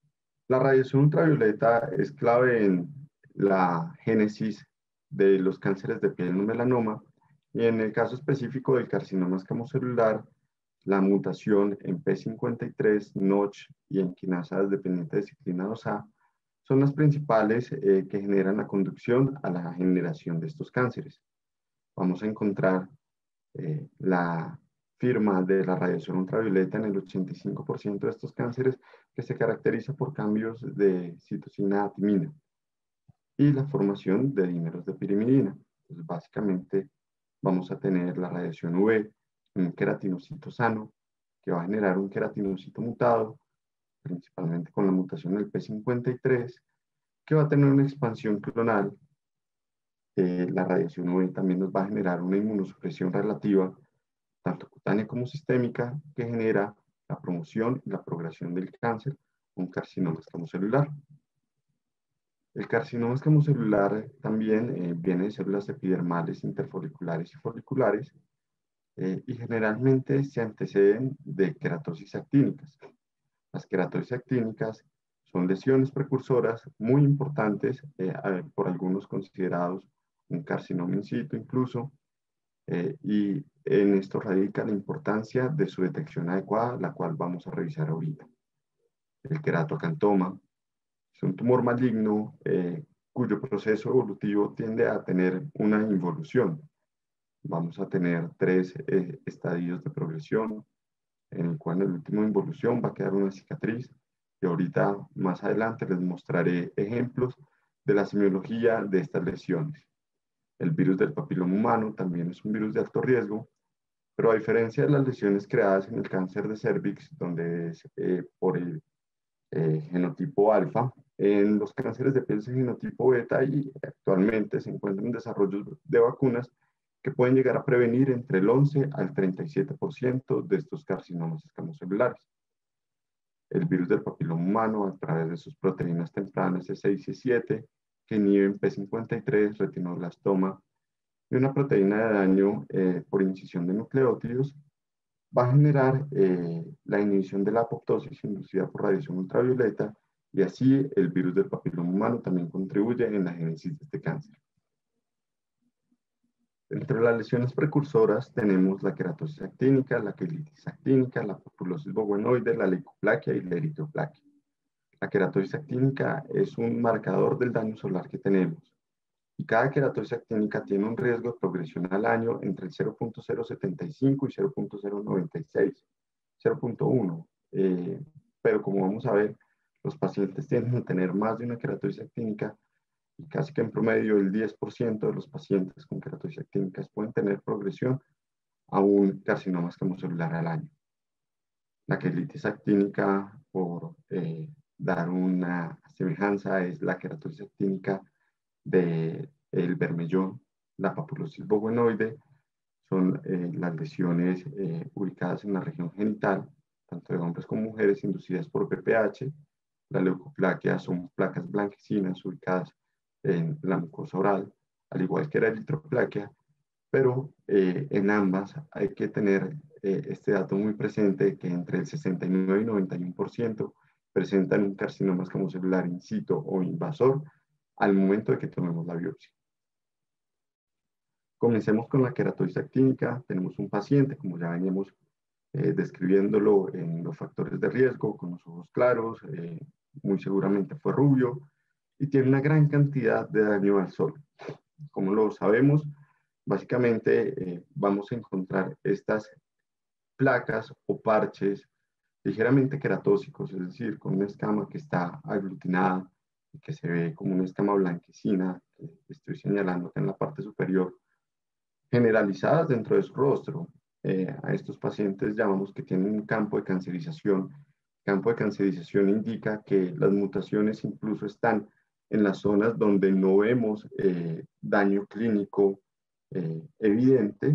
La radiación ultravioleta es clave en la génesis de los cánceres de piel no melanoma y en el caso específico del carcinoma escamocelular, la mutación en P cincuenta y tres, Notch y en quinasas dependiente de ciclina dos A son las principales eh, que generan la conducción a la generación de estos cánceres. Vamos a encontrar eh, la firma de la radiación ultravioleta en el ochenta y cinco por ciento de estos cánceres, que se caracteriza por cambios de citosina timina y la formación de dímeros de pirimidina. Entonces, básicamente, vamos a tener la radiación U V, un queratinocito sano, que va a generar un queratinocito mutado, principalmente con la mutación del P cincuenta y tres, que va a tener una expansión clonal. Eh, la radiación U V también nos va a generar una inmunosupresión relativa, tanto cutánea como sistémica, que genera la promoción y la progresión del cáncer, un carcinoma escamocelular. El carcinoma escamocelular también eh, viene de células epidermales, interfoliculares y foliculares, eh, y generalmente se anteceden de queratosis actínicas. Las queratosis actínicas son lesiones precursoras muy importantes, eh, por algunos considerados un carcinoma in situ incluso, eh, y en esto radica la importancia de su detección adecuada, la cual vamos a revisar ahorita. El queratocantoma es un tumor maligno eh, cuyo proceso evolutivo tiende a tener una involución. Vamos a tener tres eh, estadios de progresión, en el cual en el último involución va a quedar una cicatriz, y ahorita más adelante les mostraré ejemplos de la semiología de estas lesiones. El virus del papiloma humano también es un virus de alto riesgo, pero a diferencia de las lesiones creadas en el cáncer de cervix, donde es eh, por el eh, genotipo alfa, en los cánceres de piel es el genotipo beta y actualmente se encuentran en desarrollo de vacunas que pueden llegar a prevenir entre el once al treinta y siete por ciento de estos carcinomas escamocelulares. El virus del papiloma humano, a través de sus proteínas tempranas C seis y C siete, que inhiben P cincuenta y tres, retinoblastoma, y una proteína de daño eh, por incisión de nucleótidos, va a generar eh, la inhibición de la apoptosis inducida por radiación ultravioleta, y así el virus del papiloma humano también contribuye en la génesis de este cáncer. Entre las lesiones precursoras tenemos la queratosis actínica, la quelitis actínica, la papulosis bogonoide, la leucoplaquia y la eritroplaquia. La queratosis actínica es un marcador del daño solar que tenemos, y cada queratosis actínica tiene un riesgo de progresión al año entre el cero punto cero setenta y cinco y cero punto cero noventa y seis, cero punto uno. Eh, pero como vamos a ver, los pacientes tienden a tener más de una queratosis actínica, y casi que en promedio el diez por ciento de los pacientes con queratosis actínicas pueden tener progresión a un carcinoma escamocelular al año. La quelitis actínica, por eh, dar una semejanza, es la queratosis actínica del bermellón. La papulosis bogonoide son eh, las lesiones eh, ubicadas en la región genital, tanto de hombres como mujeres, inducidas por B P H. La leucoplaquia son placas blanquecinas ubicadas en la mucosa oral, al igual que la eritroplaquia, pero eh, en ambas hay que tener eh, este dato muy presente, que entre el sesenta y nueve y noventa y uno por ciento presentan un carcinoma escamocelular in situ o invasor al momento de que tomemos la biopsia. Comencemos con la queratosis actínica. Tenemos un paciente, como ya veníamos eh, describiéndolo en los factores de riesgo, con los ojos claros, eh, muy seguramente fue rubio, y tiene una gran cantidad de daño al sol. Como lo sabemos, básicamente eh, vamos a encontrar estas placas o parches ligeramente queratósicos, es decir, con una escama que está aglutinada y que se ve como una escama blanquecina, que estoy señalando en la parte superior, generalizadas dentro de su rostro. Eh, a estos pacientes llamamos que tienen un campo de cancerización. Campo de cancerización indica que las mutaciones incluso están en las zonas donde no vemos eh, daño clínico eh, evidente.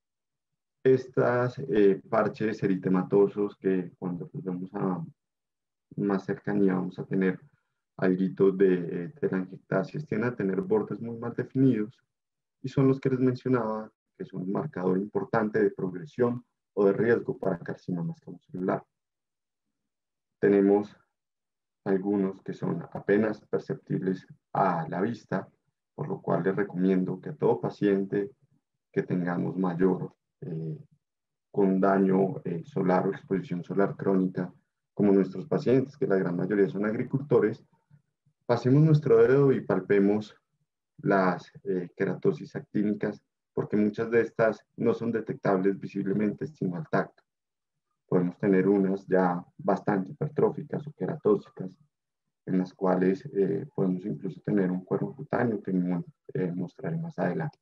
Estas eh, parches eritematosos, que cuando los vemos a más cercanía vamos a tener algo de eh, telangiectasias, tienden a tener bordes muy mal definidos, y son los que les mencionaba, que son un marcador importante de progresión o de riesgo para carcinoma escamocelular. Tenemos algunos que son apenas perceptibles a la vista, por lo cual les recomiendo que a todo paciente que tengamos mayor eh, con daño eh, solar o exposición solar crónica, como nuestros pacientes, que la gran mayoría son agricultores, pasemos nuestro dedo y palpemos las eh, queratosis actínicas, porque muchas de estas no son detectables visiblemente, sino al tacto. Podemos tener unas ya bastante hipertróficas o queratóxicas, en las cuales eh, podemos incluso tener un cuerpo cutáneo que eh, mostraré más adelante.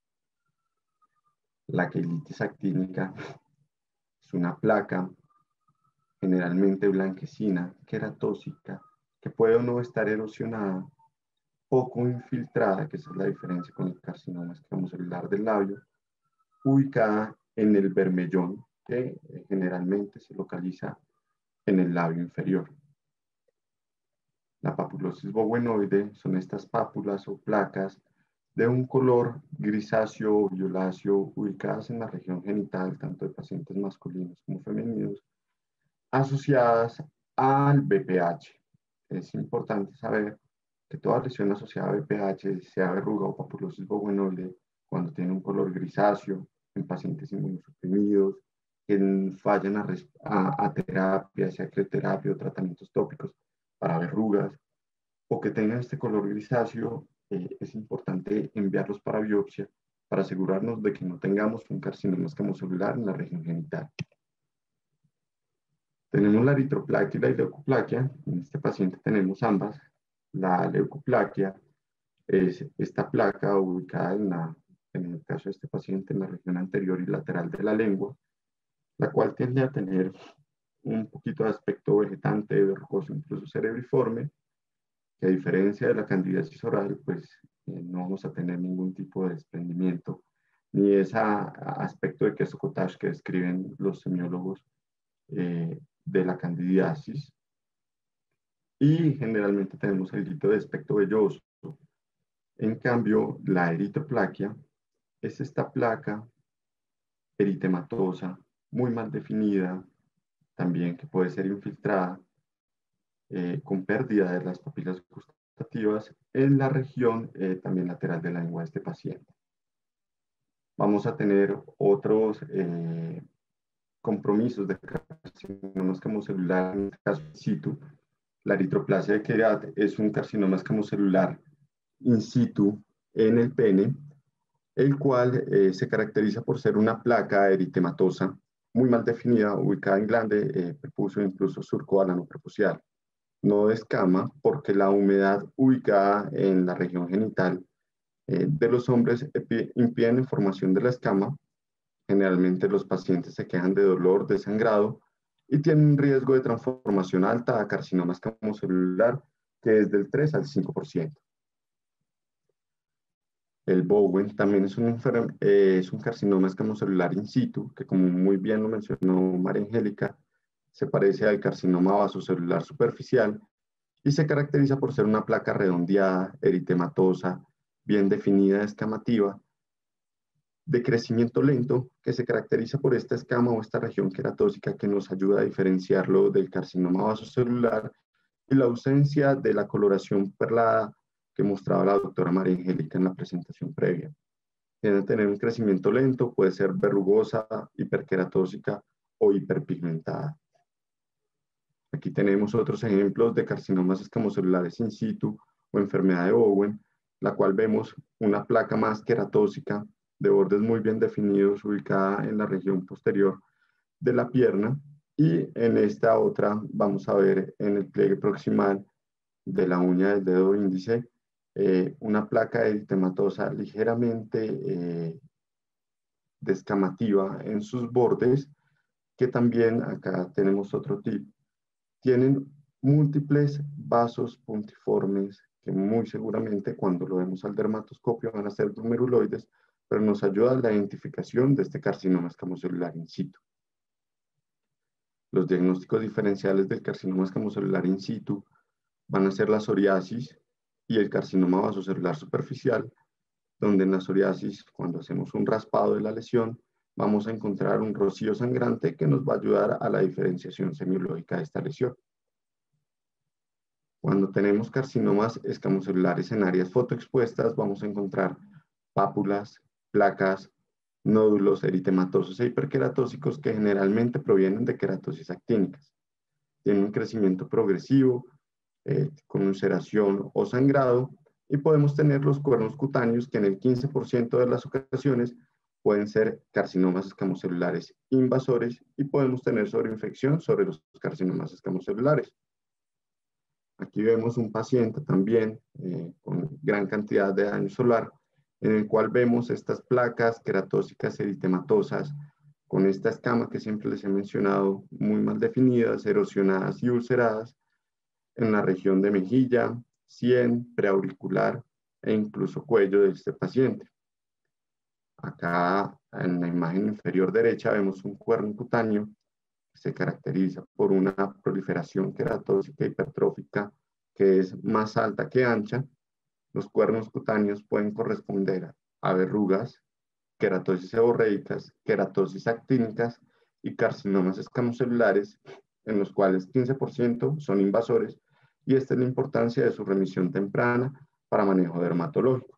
La queilitis actínica es una placa generalmente blanquecina, queratóxica, que puede o no estar erosionada, poco infiltrada, que esa es la diferencia con el carcinoma escamocelular del labio, ubicada en el bermellón, que eh, generalmente se localiza en el labio inferior. La papulosis bowenoide son estas pápulas o placas de un color grisáceo o violáceo ubicadas en la región genital, tanto de pacientes masculinos como femeninos, asociadas al B P H. Es importante saber que toda lesión asociada a B P H, sea verruga o papulosis bowenoide, cuando tiene un color grisáceo en pacientes inmunosuprimidos, que fallan a, a, a terapia, sea crioterapia o tratamientos tópicos para verrugas, o que tengan este color grisáceo, eh, es importante enviarlos para biopsia para asegurarnos de que no tengamos un carcinoma escamocelular en la región genital. Tenemos la eritroplaquia y la leucoplaquia. En este paciente tenemos ambas. La leucoplaquia es esta placa ubicada en, la, en el caso de este paciente en la región anterior y lateral de la lengua, la cual tiende a tener un poquito de aspecto vegetante, verrugoso, incluso cerebriforme, que a diferencia de la candidiasis oral, pues eh, no vamos a tener ningún tipo de desprendimiento, ni ese aspecto de queso cottage que describen los semiólogos eh, de la candidiasis. Y generalmente tenemos el grito de aspecto velloso. En cambio, la eritroplaquia es esta placa eritematosa, muy mal definida, también que puede ser infiltrada, eh, con pérdida de las papilas gustativas en la región eh, también lateral de la lengua de este paciente. Vamos a tener otros eh, compromisos de carcinoma escamocelular, en este caso in situ. La eritroplasia de Queyrat es un carcinoma escamocelular in situ en el pene, el cual eh, se caracteriza por ser una placa eritematosa muy mal definida, ubicada en glande, eh, prepucio e incluso surco alano prepucial. No de escama, porque la humedad ubicada en la región genital eh, de los hombres impide la formación de la escama. Generalmente los pacientes se quejan de dolor, de sangrado y tienen un riesgo de transformación alta a carcinoma escamocelular que es del tres al cinco por ciento. El Bowen también es un, eh, es un carcinoma escamocelular in situ, que como muy bien lo mencionó María Angélica, se parece al carcinoma vasocelular superficial y se caracteriza por ser una placa redondeada, eritematosa, bien definida, escamativa, de crecimiento lento, que se caracteriza por esta escama o esta región queratósica que nos ayuda a diferenciarlo del carcinoma vasocelular y la ausencia de la coloración perlada que mostraba la doctora María Angélica en la presentación previa. Tiene que tener un crecimiento lento, puede ser verrugosa, hiperqueratósica o hiperpigmentada. Aquí tenemos otros ejemplos de carcinomas escamocelulares in situ o enfermedad de Bowen, la cual vemos una placa más queratósica de bordes muy bien definidos ubicada en la región posterior de la pierna, y en esta otra vamos a ver en el pliegue proximal de la uña del dedo índice eh, una placa eritematosa ligeramente eh, descamativa en sus bordes, que también acá tenemos otro tip. Tienen múltiples vasos puntiformes que muy seguramente cuando lo vemos al dermatoscopio van a ser glomeruloides, pero nos ayuda a la identificación de este carcinoma escamocelular in situ. Los diagnósticos diferenciales del carcinoma escamocelular in situ van a ser la psoriasis y el carcinoma vasocelular superficial, donde en la psoriasis, cuando hacemos un raspado de la lesión, vamos a encontrar un rocío sangrante que nos va a ayudar a la diferenciación semiológica de esta lesión. Cuando tenemos carcinomas escamocelulares en áreas fotoexpuestas, vamos a encontrar pápulas, placas, nódulos eritematosos e hiperqueratósicos que generalmente provienen de queratosis actínicas. Tienen un crecimiento progresivo, eh, con ulceración o sangrado, y podemos tener los cuernos cutáneos que en el quince por ciento de las ocasiones pueden ser carcinomas escamocelulares invasores, y podemos tener sobreinfección sobre los carcinomas escamocelulares. Aquí vemos un paciente también eh, con gran cantidad de daño solar, en el cual vemos estas placas queratósicas eritematosas con esta escama que siempre les he mencionado, muy mal definidas, erosionadas y ulceradas en la región de mejilla, sien, preauricular e incluso cuello de este paciente. Acá en la imagen inferior derecha vemos un cuerno cutáneo que se caracteriza por una proliferación queratósica hipertrófica que es más alta que ancha. Los cuernos cutáneos pueden corresponder a verrugas, queratosis seborreicas, queratosis actínicas y carcinomas escamocelulares, en los cuales quince por ciento son invasores, y esta es la importancia de su remisión temprana para manejo dermatológico.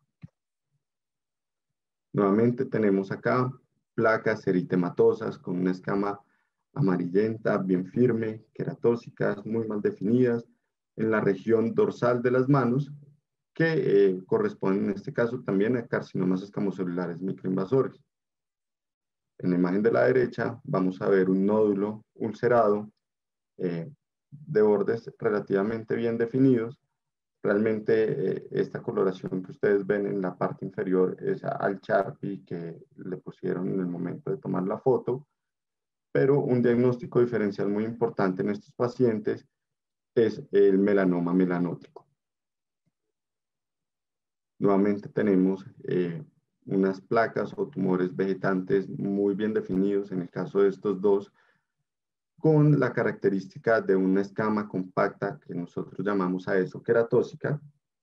Nuevamente tenemos acá placas eritematosas con una escama amarillenta, bien firme, queratósicas, muy mal definidas, en la región dorsal de las manos, que eh, corresponden en este caso también a carcinomas escamocelulares microinvasores. En la imagen de la derecha vamos a ver un nódulo ulcerado eh, de bordes relativamente bien definidos. Realmente eh, esta coloración que ustedes ven en la parte inferior es al Sharpie que le pusieron en el momento de tomar la foto, pero un diagnóstico diferencial muy importante en estos pacientes es el melanoma melanótico. Nuevamente tenemos eh, unas placas o tumores vegetantes muy bien definidos en el caso de estos dos, con la característica de una escama compacta que nosotros llamamos a eso queratósica,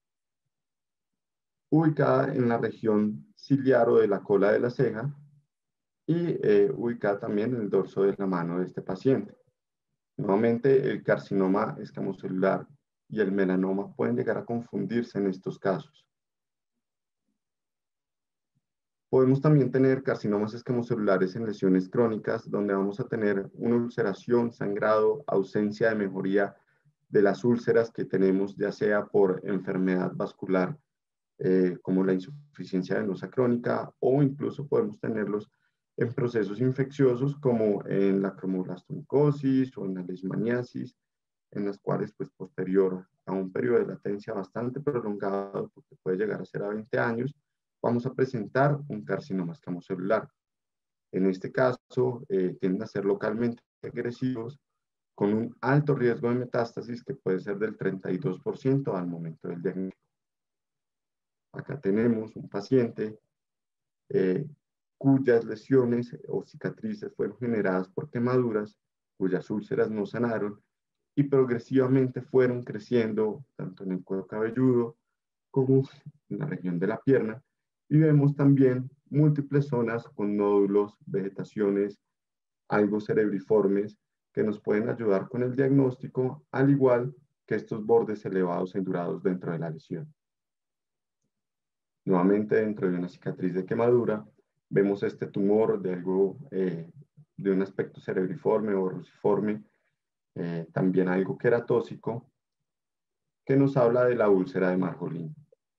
ubicada en la región ciliar o de la cola de la ceja, y eh, ubicada también en el dorso de la mano de este paciente. Nuevamente, el carcinoma escamocelular y el melanoma pueden llegar a confundirse en estos casos. Podemos también tener carcinomas escamocelulares en lesiones crónicas, donde vamos a tener una ulceración, sangrado, ausencia de mejoría de las úlceras que tenemos, ya sea por enfermedad vascular, eh, como la insuficiencia venosa crónica, o incluso podemos tenerlos en procesos infecciosos como en la cromoblastomicosis o en la leishmaniasis, en las cuales, pues, posterior a un periodo de latencia bastante prolongado, porque puede llegar a ser a veinte años, vamos a presentar un carcinoma escamocelular. En este caso, eh, tienden a ser localmente agresivos, con un alto riesgo de metástasis que puede ser del treinta y dos por ciento al momento del diagnóstico. Acá tenemos un paciente eh, cuyas lesiones o cicatrices fueron generadas por quemaduras, cuyas úlceras no sanaron y progresivamente fueron creciendo tanto en el cuero cabelludo como en la región de la pierna, y vemos también múltiples zonas con nódulos, vegetaciones, algo cerebriformes, que nos pueden ayudar con el diagnóstico, al igual que estos bordes elevados e endurados dentro de la lesión. Nuevamente, dentro de una cicatriz de quemadura, vemos este tumor de algo, eh, de un aspecto cerebriforme o ruciforme, eh, también algo queratósico, que nos habla de la úlcera de Marjolin.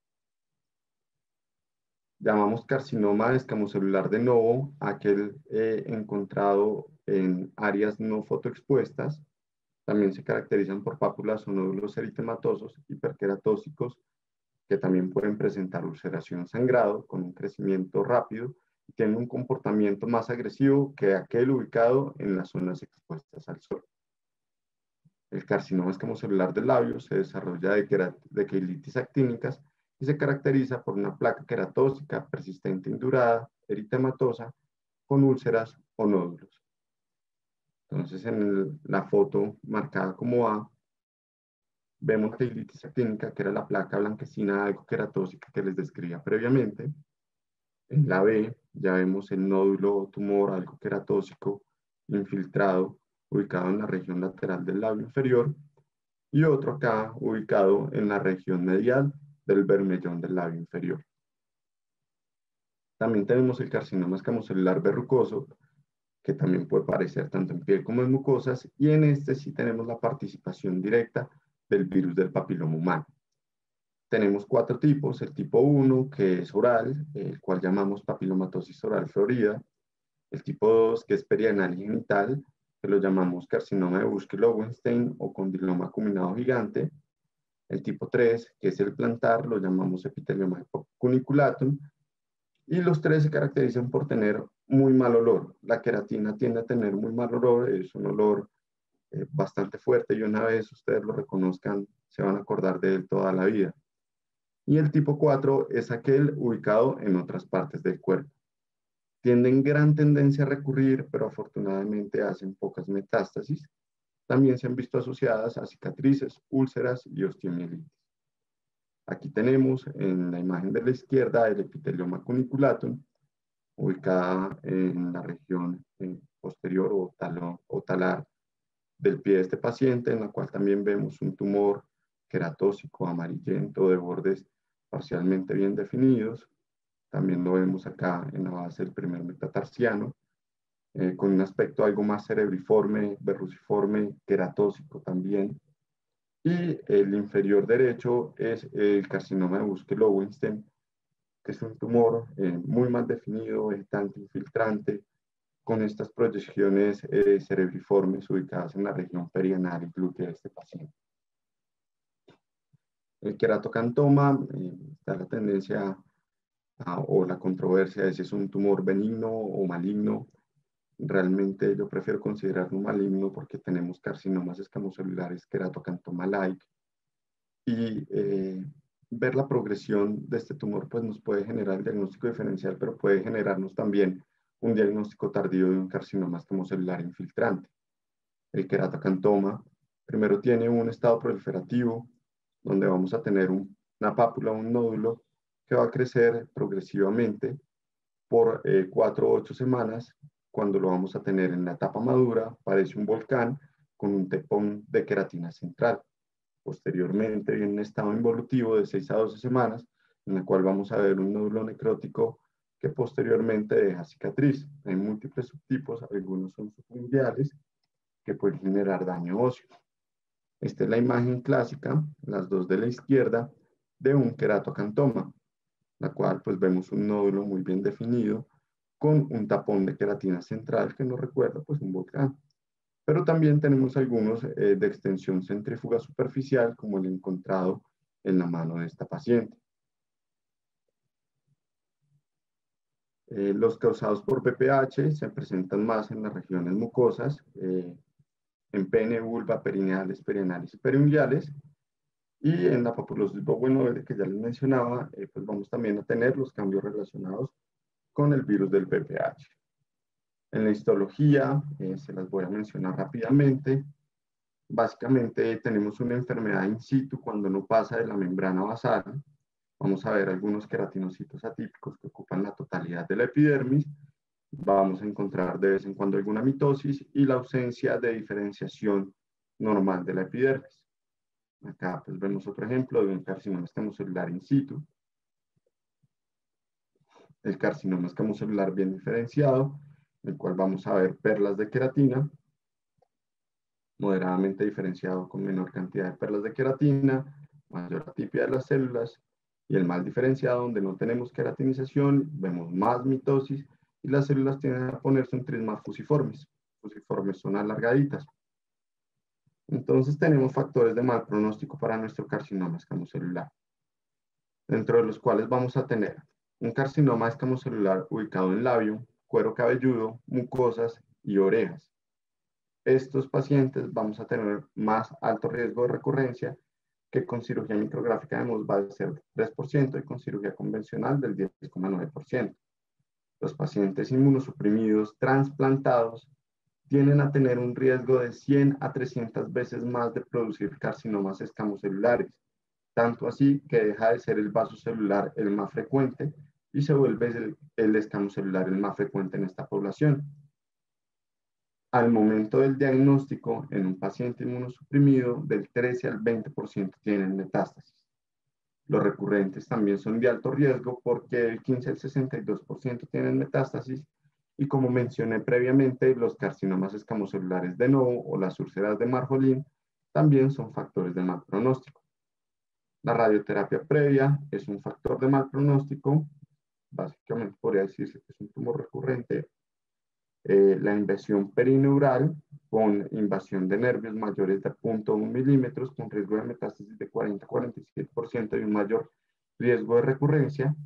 Llamamos carcinoma escamocelular de novo aquel eh, encontrado en áreas no fotoexpuestas. También se caracterizan por pápulas o nódulos eritematosos, hiperqueratósicos, que también pueden presentar ulceración sangrado con un crecimiento rápido y tienen un comportamiento más agresivo que aquel ubicado en las zonas expuestas al sol. El carcinoma escamocelular del labio se desarrolla de, de queilitis actínicas y se caracteriza por una placa queratósica persistente indurada, eritematosa, con úlceras o nódulos. Entonces, en el, la foto marcada como A, vemos queilitis actínica, que era la placa blanquecina algo queratósica que les describía previamente. En la B, ya vemos el nódulo o tumor algo queratósico infiltrado, ubicado en la región lateral del labio inferior. y otro acá ubicado en la región medial del bermellón del labio inferior. También tenemos el carcinoma escamocelular verrucoso, que también puede aparecer tanto en piel como en mucosas, y en este sí tenemos la participación directa del virus del papiloma humano. Tenemos cuatro tipos: el tipo uno, que es oral, el cual llamamos papilomatosis oral florida; el tipo dos, que es perianal y genital, que lo llamamos carcinoma de Buschke-Lowenstein o condiloma acuminado gigante; el tipo tres, que es el plantar, lo llamamos epitelioma cuniculatum, y los tres se caracterizan por tener muy mal olor. La queratina tiende a tener muy mal olor, es un olor eh, bastante fuerte, y una vez ustedes lo reconozcan, se van a acordar de él toda la vida. Y el tipo cuatro es aquel ubicado en otras partes del cuerpo. Tienen gran tendencia a recurrir, pero afortunadamente hacen pocas metástasis. También se han visto asociadas a cicatrices, úlceras y osteomielitis. Aquí tenemos en la imagen de la izquierda el epitelioma cuniculatum, ubicada en la región posterior o, talo, o talar del pie de este paciente, en la cual también vemos un tumor queratósico amarillento de bordes parcialmente bien definidos. También lo vemos acá en la base del primer metatarsiano, eh, con un aspecto algo más cerebriforme, verruciforme, queratósico también. Y el inferior derecho es el carcinoma de Buschke-Lowenstein, que es un tumor eh, muy mal definido, vegetante, infiltrante, con estas proyecciones eh, cerebriformes ubicadas en la región perianal y glútea de este paciente. El queratocantoma, eh, está la tendencia a, o la controversia de si es un tumor benigno o maligno. Realmente yo prefiero considerarlo maligno porque tenemos carcinomas escamocelulares queratocantoma-like, y eh, ver la progresión de este tumor pues nos puede generar el diagnóstico diferencial, pero puede generarnos también un diagnóstico tardío de un carcinoma escamocelular infiltrante. El queratocantoma primero tiene un estado proliferativo, donde vamos a tener un, una pápula, un nódulo, que va a crecer progresivamente por eh, cuatro o ocho semanas. Cuando lo vamos a tener en la etapa madura, parece un volcán con un tepón de queratina central. Posteriormente viene un estado involutivo de seis a doce semanas, en la cual vamos a ver un nódulo necrótico que posteriormente deja cicatriz. Hay múltiples subtipos, algunos son subunguiales, que pueden generar daño óseo. Esta es la imagen clásica, las dos de la izquierda, de un queratocantoma, la cual pues vemos un nódulo muy bien definido con un tapón de queratina central que nos recuerda pues un volcán. Pero también tenemos algunos eh, de extensión centrífuga superficial, como el encontrado en la mano de esta paciente. Eh, los causados por B P H se presentan más en las regiones mucosas, eh, en pene, vulva, perineales, perianales y periunguiales. Y en la papulosis Bowen que ya les mencionaba, eh, pues vamos también a tener los cambios relacionados con el virus del B P H. En la histología, eh, se las voy a mencionar rápidamente. Básicamente tenemos una enfermedad in situ cuando no pasa de la membrana basal. Vamos a ver algunos queratinocitos atípicos que ocupan la totalidad de la epidermis. Vamos a encontrar de vez en cuando alguna mitosis y la ausencia de diferenciación normal de la epidermis. Acá pues vemos otro ejemplo de un carcinoma escamocelular in situ. El carcinoma escamocelular bien diferenciado, en el cual vamos a ver perlas de queratina, moderadamente diferenciado con menor cantidad de perlas de queratina, mayor atipia de las células, y el mal diferenciado donde no tenemos queratinización, vemos más mitosis y las células tienden a ponerse en trismas fusiformes. Fusiformes son alargaditas. Entonces tenemos factores de mal pronóstico para nuestro carcinoma escamocelular, dentro de los cuales vamos a tener un carcinoma escamocelular ubicado en labio, cuero cabelludo, mucosas y orejas. Estos pacientes vamos a tener más alto riesgo de recurrencia, que con cirugía micrográfica hemos va a ser tres por ciento y con cirugía convencional del diez coma nueve por ciento. Los pacientes inmunosuprimidos trasplantados tienden a tener un riesgo de cien a trescientas veces más de producir carcinomas escamocelulares, tanto así que deja de ser el vaso celular el más frecuente y se vuelve el, el escamocelular el más frecuente en esta población. al momento del diagnóstico en un paciente inmunosuprimido, del trece al veinte por ciento tienen metástasis. Los recurrentes también son de alto riesgo porque el quince al sesenta y dos por ciento tienen metástasis y, como mencioné previamente, los carcinomas escamocelulares de Novo o las úlceras de Marjolin también son factores de mal pronóstico. La radioterapia previa es un factor de mal pronóstico. Básicamente podría decirse que es un tumor recurrente. Eh, la invasión perineural con invasión de nervios mayores de cero punto uno milímetros con riesgo de metástasis de cuarenta a cuarenta y siete por ciento y un mayor riesgo de recurrencia.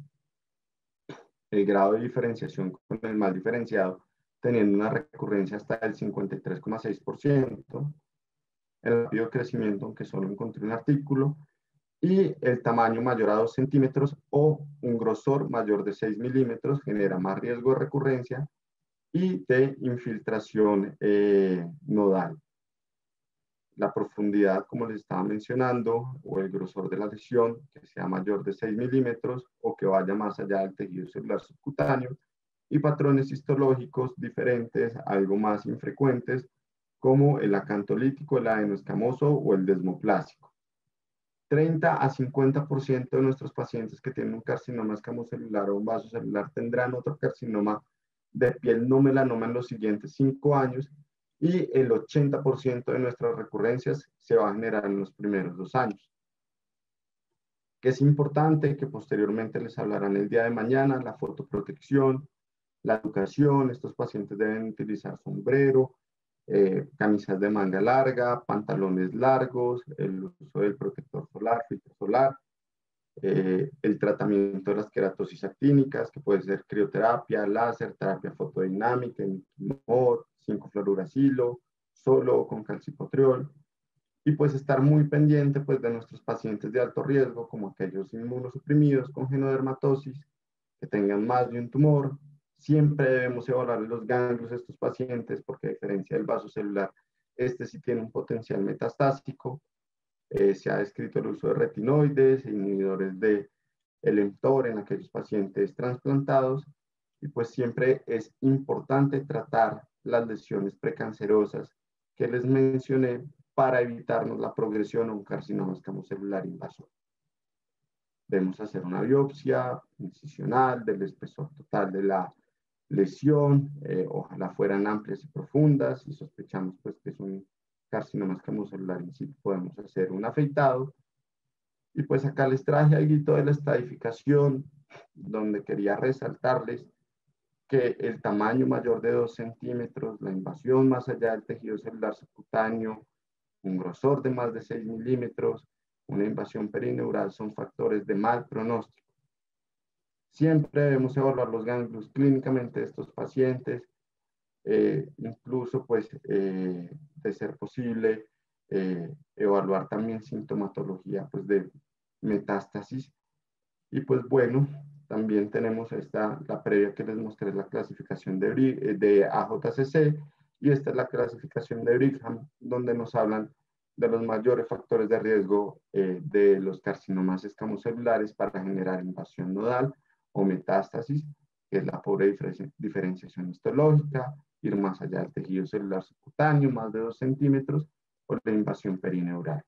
El grado de diferenciación con el mal diferenciado teniendo una recurrencia hasta el cincuenta y tres coma seis por ciento. El rápido crecimiento, aunque solo encontré un artículo, y el tamaño mayor a dos centímetros o un grosor mayor de seis milímetros genera más riesgo de recurrencia y de infiltración eh, nodal. La profundidad, como les estaba mencionando, o el grosor de la lesión, que sea mayor de seis milímetros o que vaya más allá del tejido celular subcutáneo, y patrones histológicos diferentes, algo más infrecuentes, como el acantolítico, el adenoescamoso o el desmoplásico. treinta a cincuenta por ciento de nuestros pacientes que tienen un carcinoma escamocelular o un vaso celular tendrán otro carcinoma de piel no melanoma en los siguientes cinco años y el ochenta por ciento de nuestras recurrencias se va a generar en los primeros dos años. Que es importante que posteriormente les hablarán el día de mañana, la fotoprotección, la educación. Estos pacientes deben utilizar sombrero, eh, camisas de manga larga, pantalones largos, el uso del protector solar, filtro solar, eh, el tratamiento de las queratosis actínicas, que puede ser crioterapia, láser, terapia fotodinámica, tumor, cinco fluoruracilo, solo o con calcipotriol. Y pues estar muy pendiente pues, de nuestros pacientes de alto riesgo, como aquellos inmunosuprimidos con genodermatosis, que tengan más de un tumor. Siempre debemos evaluar los ganglios de estos pacientes, porque a diferencia del vaso celular, este sí tiene un potencial metastásico. Eh, se ha descrito el uso de retinoides, inhibidores de el mTOR en aquellos pacientes trasplantados, y pues siempre es importante tratar las lesiones precancerosas que les mencioné para evitarnos la progresión a un carcinoma escamocelular invasor. Debemos hacer una biopsia incisional del espesor total de la lesión, eh, ojalá fueran amplias y profundas. Si sospechamos pues, que es un carcinoma escamocelular in situ, podemos hacer un afeitado. Y pues acá les traje algo de la estadificación, donde quería resaltarles que el tamaño mayor de dos centímetros, la invasión más allá del tejido celular subcutáneo, un grosor de más de seis milímetros, una invasión perineural son factores de mal pronóstico. Siempre debemos evaluar los ganglios clínicamente de estos pacientes, eh, incluso pues eh, de ser posible eh, evaluar también sintomatología pues de metástasis. Y pues bueno, también tenemos esta, la previa que les mostré, la clasificación de, de A J C C, y esta es la clasificación de Brigham, donde nos hablan de los mayores factores de riesgo eh, de los carcinomas escamocelulares para generar invasión nodal o metástasis, que es la pobre diferenciación histológica, ir más allá del tejido celular subcutáneo, más de dos centímetros, o la invasión perineural.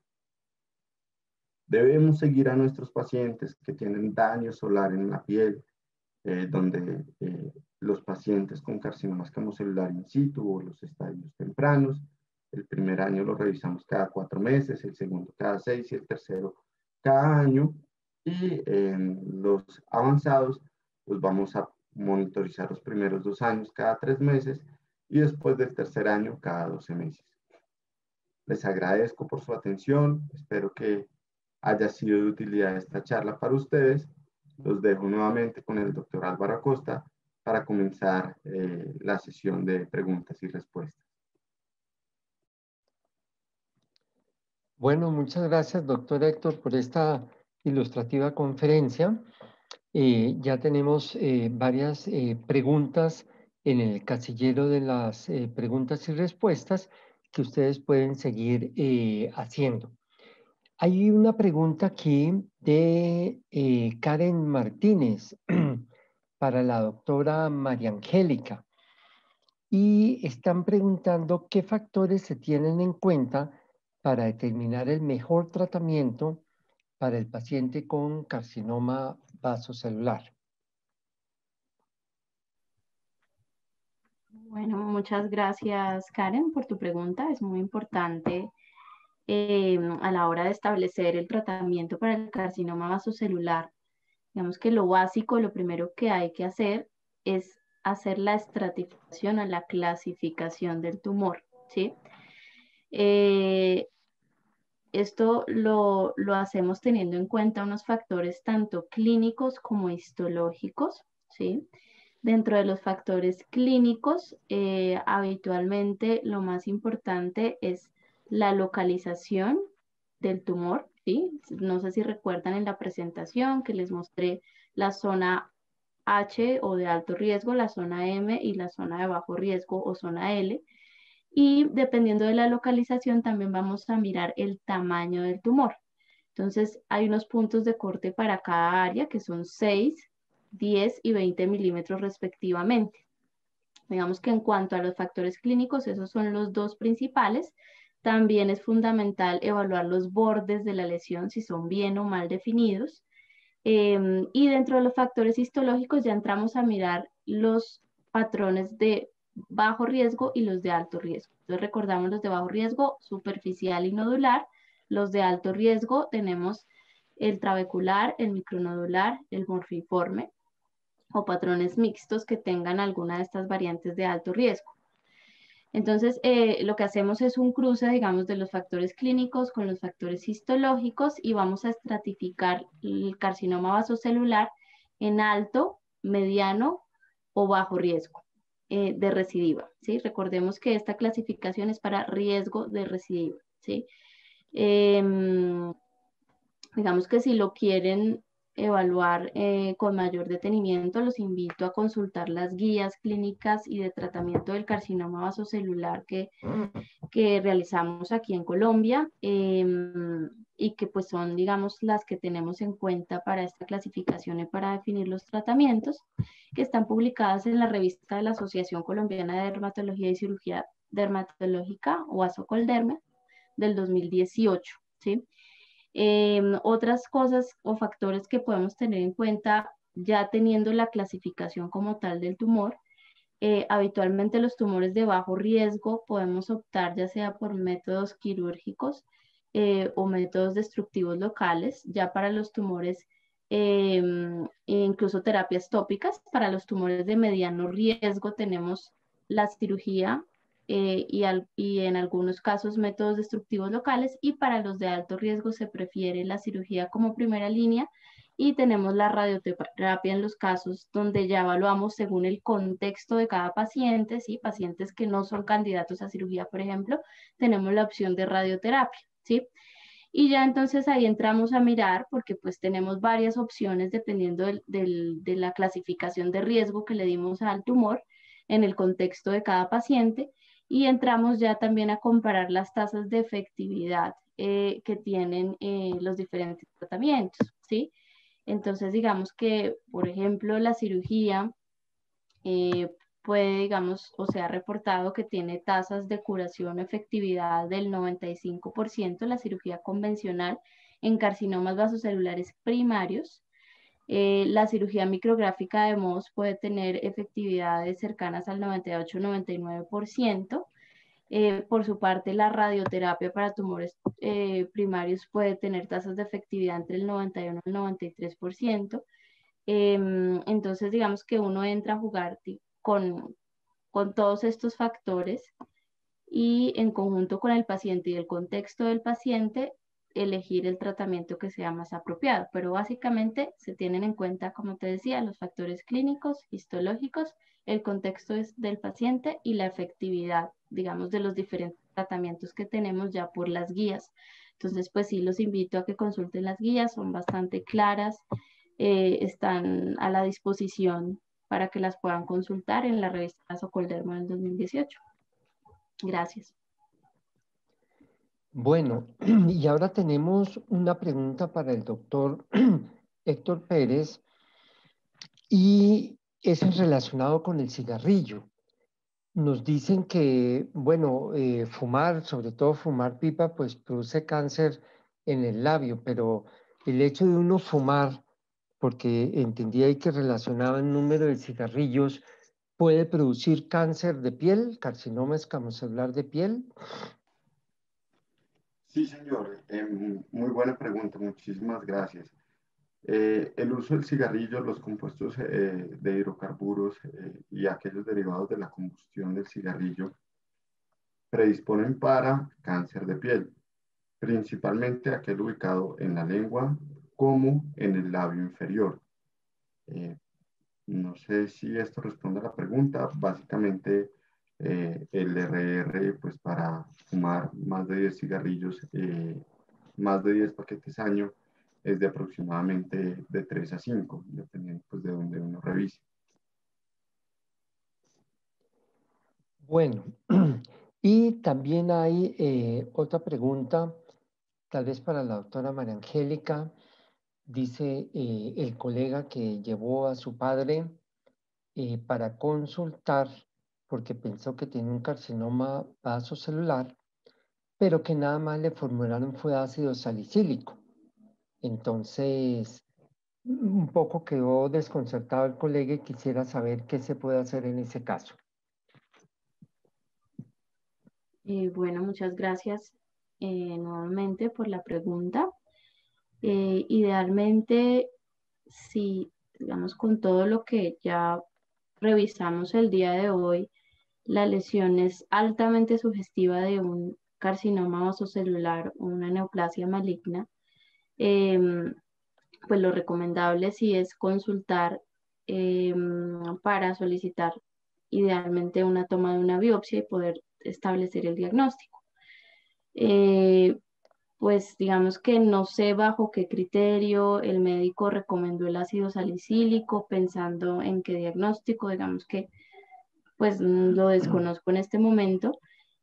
Debemos seguir a nuestros pacientes que tienen daño solar en la piel, eh, donde eh, los pacientes con carcinoma escamocelular in situ o los estadios tempranos, el primer año lo revisamos cada cuatro meses, el segundo cada seis y el tercero cada año. Y en los avanzados, pues vamos a monitorizar los primeros dos años cada tres meses y después del tercer año cada doce meses. Les agradezco por su atención, espero que haya sido de utilidad esta charla para ustedes. Los dejo nuevamente con el doctor Álvaro Acosta para comenzar eh, la sesión de preguntas y respuestas. Bueno, muchas gracias, doctor Héctor, por esta ilustrativa conferencia. Eh, ya tenemos eh, varias eh, preguntas en el casillero de las eh, preguntas y respuestas que ustedes pueden seguir eh, haciendo. Hay una pregunta aquí de eh, Karen Martínez para la doctora María Angélica. y están preguntando qué factores se tienen en cuenta para determinar el mejor tratamiento para el paciente con carcinoma vasocelular. Bueno, muchas gracias, Karen, por tu pregunta. Es muy importante eh, a la hora de establecer el tratamiento para el carcinoma vasocelular. Digamos que lo básico, lo primero que hay que hacer es hacer la estratificación o la clasificación del tumor, ¿sí? Eh, esto lo, lo hacemos teniendo en cuenta unos factores tanto clínicos como histológicos, ¿sí? Dentro de los factores clínicos, eh, habitualmente lo más importante es la localización del tumor, ¿sí? No sé si recuerdan en la presentación que les mostré la zona H o de alto riesgo, la zona M y la zona de bajo riesgo o zona L. Y dependiendo de la localización también vamos a mirar el tamaño del tumor. Entonces hay unos puntos de corte para cada área que son seis, diez y veinte milímetros respectivamente. Digamos que en cuanto a los factores clínicos, esos son los dos principales. También es fundamental evaluar los bordes de la lesión, si son bien o mal definidos. Eh, y dentro de los factores histológicos ya entramos a mirar los patrones de bajo riesgo y los de alto riesgo. Entonces recordamos los de bajo riesgo, superficial y nodular. Los de alto riesgo tenemos el trabecular, el micronodular, el morfiforme o patrones mixtos que tengan alguna de estas variantes de alto riesgo. Entonces, eh, lo que hacemos es un cruce, digamos, de los factores clínicos con los factores histológicos y vamos a estratificar el carcinoma vasocelular en alto, mediano o bajo riesgo eh, de recidiva, ¿sí? Recordemos que esta clasificación es para riesgo de recidiva, ¿sí? Eh, digamos que si lo quieren evaluar eh, con mayor detenimiento, los invito a consultar las guías clínicas y de tratamiento del carcinoma vasocelular que, que realizamos aquí en Colombia eh, y que pues son, digamos, las que tenemos en cuenta para esta clasificación y para definir los tratamientos, que están publicadas en la revista de la Asociación Colombiana de Dermatología y Cirugía Dermatológica, o ASOCOLDERMA, del dos mil dieciocho, ¿sí? Eh, otras cosas o factores que podemos tener en cuenta ya teniendo la clasificación como tal del tumor. Eh, habitualmente los tumores de bajo riesgo podemos optar ya sea por métodos quirúrgicos eh, o métodos destructivos locales. Ya para los tumores, eh, incluso terapias tópicas. Para los tumores de mediano riesgo tenemos la cirugía eh, y, al, y en algunos casos métodos destructivos locales, y para los de alto riesgo se prefiere la cirugía como primera línea y tenemos la radioterapia en los casos donde ya evaluamos según el contexto de cada paciente, ¿sí? Pacientes que no son candidatos a cirugía, por ejemplo, tenemos la opción de radioterapia, ¿sí? Y ya entonces ahí entramos a mirar porque pues tenemos varias opciones dependiendo del, del, de la clasificación de riesgo que le dimos al tumor en el contexto de cada paciente, y entramos ya también a comparar las tasas de efectividad eh, que tienen eh, los diferentes tratamientos, ¿sí? Entonces, digamos que, por ejemplo, la cirugía eh, puede, digamos, o sea, reportado que tiene tasas de curación o efectividad del noventa y cinco por ciento, la cirugía convencional en carcinomas vasocelulares primarios. Eh, la cirugía micrográfica de M O S puede tener efectividades cercanas al noventa y ocho a noventa y nueve por ciento. Eh, por su parte, la radioterapia para tumores eh, primarios puede tener tasas de efectividad entre el noventa y uno y el noventa y tres por ciento. Eh, entonces, digamos que uno entra a jugar con, con todos estos factores y en conjunto con el paciente y el contexto del paciente, elegir el tratamiento que sea más apropiado. Pero básicamente se tienen en cuenta, como te decía, los factores clínicos, histológicos, el contexto es del paciente y la efectividad, digamos, de los diferentes tratamientos que tenemos ya por las guías. Entonces, pues sí, los invito a que consulten las guías, son bastante claras, eh, están a la disposición para que las puedan consultar en la revista ASOCOLDERMA del dos mil dieciocho. Gracias. Bueno, y ahora tenemos una pregunta para el doctor Héctor Pérez, y es relacionado con el cigarrillo. Nos dicen que, bueno, eh, fumar, sobre todo fumar pipa, pues produce cáncer en el labio, pero el hecho de uno fumar, porque entendía ahí que relacionaba el número de cigarrillos, puede producir cáncer de piel, carcinoma escamocelular de piel. Sí, señor. Eh, muy buena pregunta. Muchísimas gracias. Eh, el uso del cigarrillo, los compuestos eh, de hidrocarburos eh, y aquellos derivados de la combustión del cigarrillo predisponen para cáncer de piel, principalmente aquel ubicado en la lengua como en el labio inferior. Eh, no sé si esto responde a la pregunta. Básicamente, eh, el R R, pues para fumar más de diez cigarrillos, eh, más de diez paquetes año, es de aproximadamente de tres a cinco, dependiendo pues, de donde uno revise. Bueno, y también hay eh, otra pregunta, tal vez para la doctora María Angélica. Dice eh, el colega que llevó a su padre eh, para consultar porque pensó que tenía un carcinoma vasocelular, pero que nada más le formularon fue ácido salicílico. Entonces, un poco quedó desconcertado el colega y quisiera saber qué se puede hacer en ese caso. Eh, bueno, muchas gracias eh, nuevamente por la pregunta. Eh, idealmente, si, digamos, con todo lo que ya revisamos el día de hoy, la lesión es altamente sugestiva de un carcinoma vasocelular o una neoplasia maligna, em, pues lo recomendable sí es consultar em, para solicitar idealmente una toma de una biopsia y poder establecer el diagnóstico. Eh, pues digamos que no sé bajo qué criterio el médico recomendó el ácido salicílico pensando en qué diagnóstico, digamos que pues mm, lo desconozco en este momento.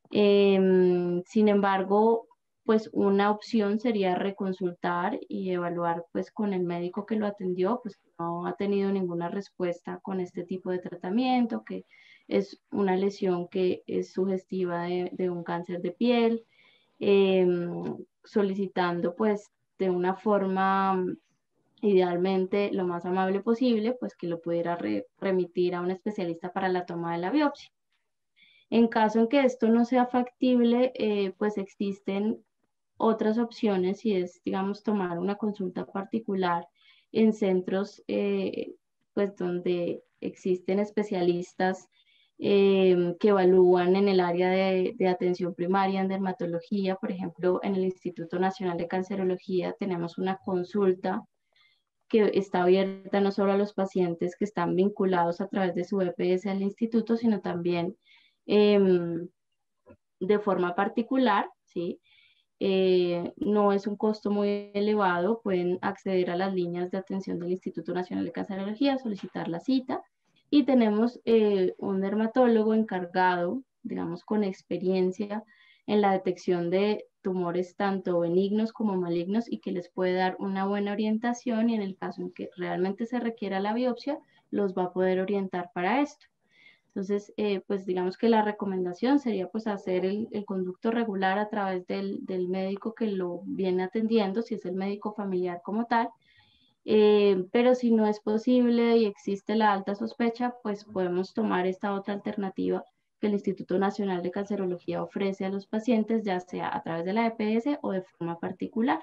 Em, sin embargo, pues una opción sería reconsultar y evaluar pues con el médico que lo atendió, pues que no ha tenido ninguna respuesta con este tipo de tratamiento, que es una lesión que es sugestiva de, de un cáncer de piel, em, solicitando pues de una forma idealmente lo más amable posible, pues que lo pudiera re- remitir a un especialista para la toma de la biopsia. En caso en que esto no sea factible, eh, pues existen otras opciones y es, digamos, tomar una consulta particular en centros, eh, pues donde existen especialistas eh, que evalúan en el área de, de atención primaria en dermatología. Por ejemplo, en el Instituto Nacional de Cancerología tenemos una consulta que está abierta no solo a los pacientes que están vinculados a través de su E P S al instituto, sino también em, de forma particular, ¿sí? Eh, no es un costo muy elevado, pueden acceder a las líneas de atención del Instituto Nacional de Cancerología, solicitar la cita y tenemos eh, un dermatólogo encargado, digamos, con experiencia en la detección de tumores tanto benignos como malignos y que les puede dar una buena orientación y en el caso en que realmente se requiera la biopsia, los va a poder orientar para esto. Entonces, eh, pues digamos que la recomendación sería pues hacer el, el conducto regular a través del, del médico que lo viene atendiendo, si es el médico familiar como tal, eh, pero si no es posible y existe la alta sospecha, pues podemos tomar esta otra alternativa que el Instituto Nacional de Cancerología ofrece a los pacientes, ya sea a través de la E P S o de forma particular.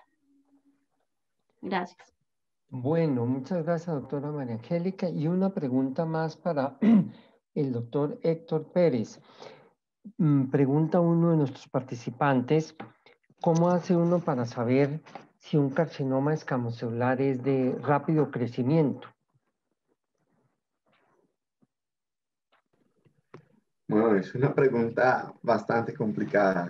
Gracias. Bueno, muchas gracias, doctora María Angélica. Y una pregunta más para el doctor Héctor Pérez. Mm, Pregunta uno de nuestros participantes, ¿cómo hace uno para saber si un carcinoma escamocelular es de rápido crecimiento? Bueno, es una pregunta bastante complicada.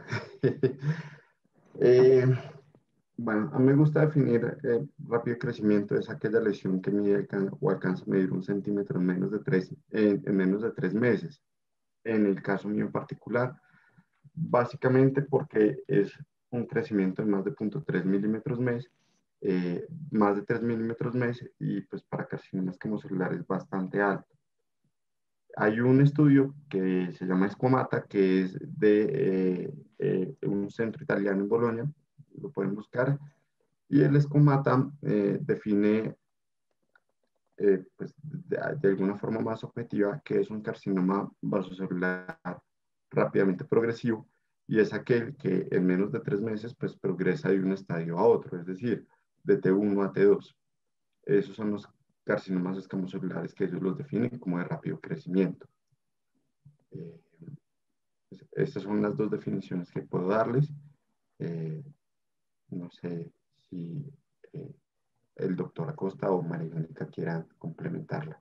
eh, bueno, a mí me gusta definir eh, rápido crecimiento es aquella lesión que mide alcan- o alcanza a medir un centímetro en menos de tres, en en menos de tres meses. En el caso mío en particular, básicamente porque es un crecimiento de más de cero punto tres milímetros mes, eh, más de tres milímetros mes, y pues para carcinomas como celular es bastante alto. hay un estudio que se llama Esquamata, que es de eh, eh, un centro italiano en Bolonia, lo pueden buscar, y el Esquamata eh, define eh, pues, de, de alguna forma más objetiva que es un carcinoma vasocelular rápidamente progresivo, y es aquel que en menos de tres meses pues progresa de un estadio a otro, es decir, de T uno a T dos. Esos son los carcinomas escamocelulares que ellos los definen como de rápido crecimiento. Eh, pues, estas son las dos definiciones que puedo darles. Eh, no sé si eh, el doctor Acosta o María Angélica quieran complementarla.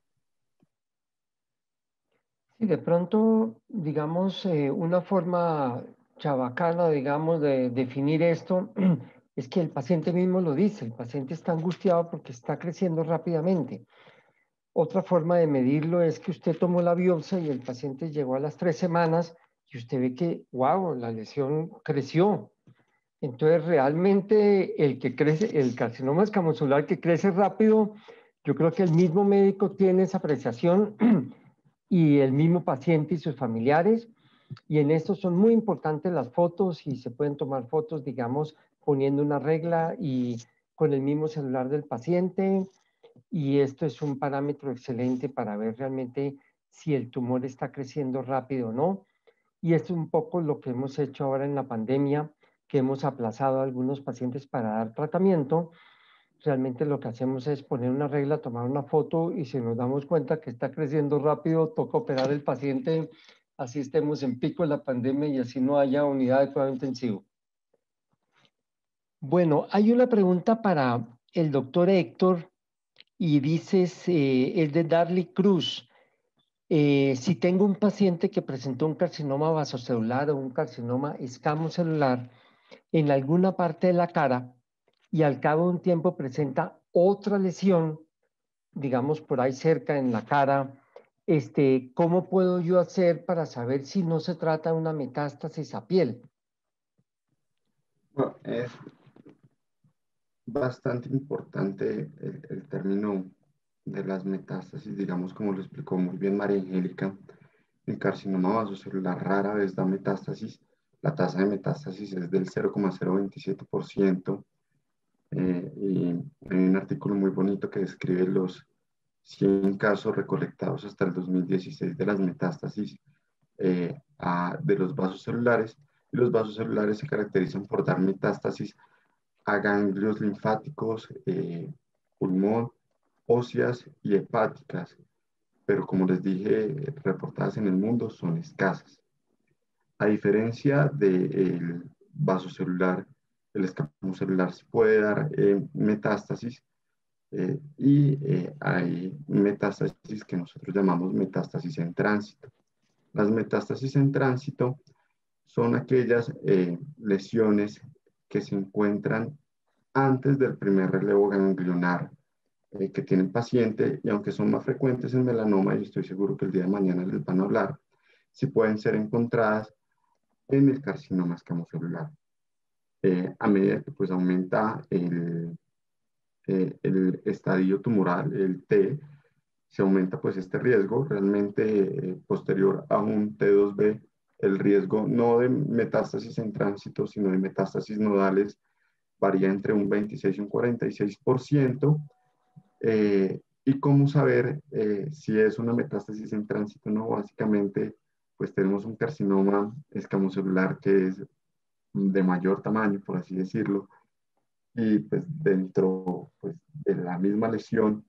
Sí, de pronto, digamos, eh, una forma chabacana, digamos, de definir esto es que el paciente mismo lo dice, el paciente está angustiado porque está creciendo rápidamente. Otra forma de medirlo es que usted tomó la biopsia y el paciente llegó a las tres semanas y usted ve que, wow, la lesión creció. Entonces, realmente el que crece, el carcinoma escamocelular que crece rápido, yo creo que el mismo médico tiene esa apreciación y el mismo paciente y sus familiares. Y en esto son muy importantes las fotos y se pueden tomar fotos, digamos, poniendo una regla y con el mismo celular del paciente. Y esto es un parámetro excelente para ver realmente si el tumor está creciendo rápido o no. Y esto es un poco lo que hemos hecho ahora en la pandemia, que hemos aplazado a algunos pacientes para dar tratamiento. Realmente lo que hacemos es poner una regla, tomar una foto y si nos damos cuenta que está creciendo rápido, toca operar el paciente, así estemos en pico de la pandemia y así no haya unidad de cuidado intensivo. Bueno, hay una pregunta para el doctor Héctor y dices, eh, es de Darly Cruz. Eh, si tengo un paciente que presentó un carcinoma vasocelular o un carcinoma escamocelular en alguna parte de la cara y al cabo de un tiempo presenta otra lesión, digamos por ahí cerca en la cara, este, ¿cómo puedo yo hacer para saber si no se trata de una metástasis a piel? Bueno, es bastante importante el, el término de las metástasis, digamos como lo explicó muy bien María Angélica. El carcinoma vasocelular rara vez da metástasis. La tasa de metástasis es del cero coma cero veintisiete por ciento. Eh, y hay un artículo muy bonito que describe los cien casos recolectados hasta el dos mil dieciséis de las metástasis eh, a, de los vasos celulares. Y los vasos celulares se caracterizan por dar metástasis a ganglios linfáticos, eh, pulmón, óseas y hepáticas, pero como les dije, reportadas en el mundo son escasas. A diferencia del vasocelular, el escamocelular se puede dar eh, metástasis eh, y eh, hay metástasis que nosotros llamamos metástasis en tránsito. Las metástasis en tránsito son aquellas eh, lesiones que se encuentran antes del primer relevo ganglionar eh, que tiene el paciente, y aunque son más frecuentes en melanoma, y estoy seguro que el día de mañana les van a hablar, sí pueden ser encontradas en el carcinoma escamocelular. Eh, a medida que pues aumenta el, eh, el estadio tumoral, el T, se aumenta pues este riesgo. Realmente eh, posterior a un T dos B, el riesgo no de metástasis en tránsito, sino de metástasis nodales varía entre un veintiséis y un cuarenta y seis por ciento. Eh, ¿Y cómo saber eh, si es una metástasis en tránsito? No, básicamente, pues tenemos un carcinoma escamocelular que es de mayor tamaño, por así decirlo, y pues dentro pues, de la misma lesión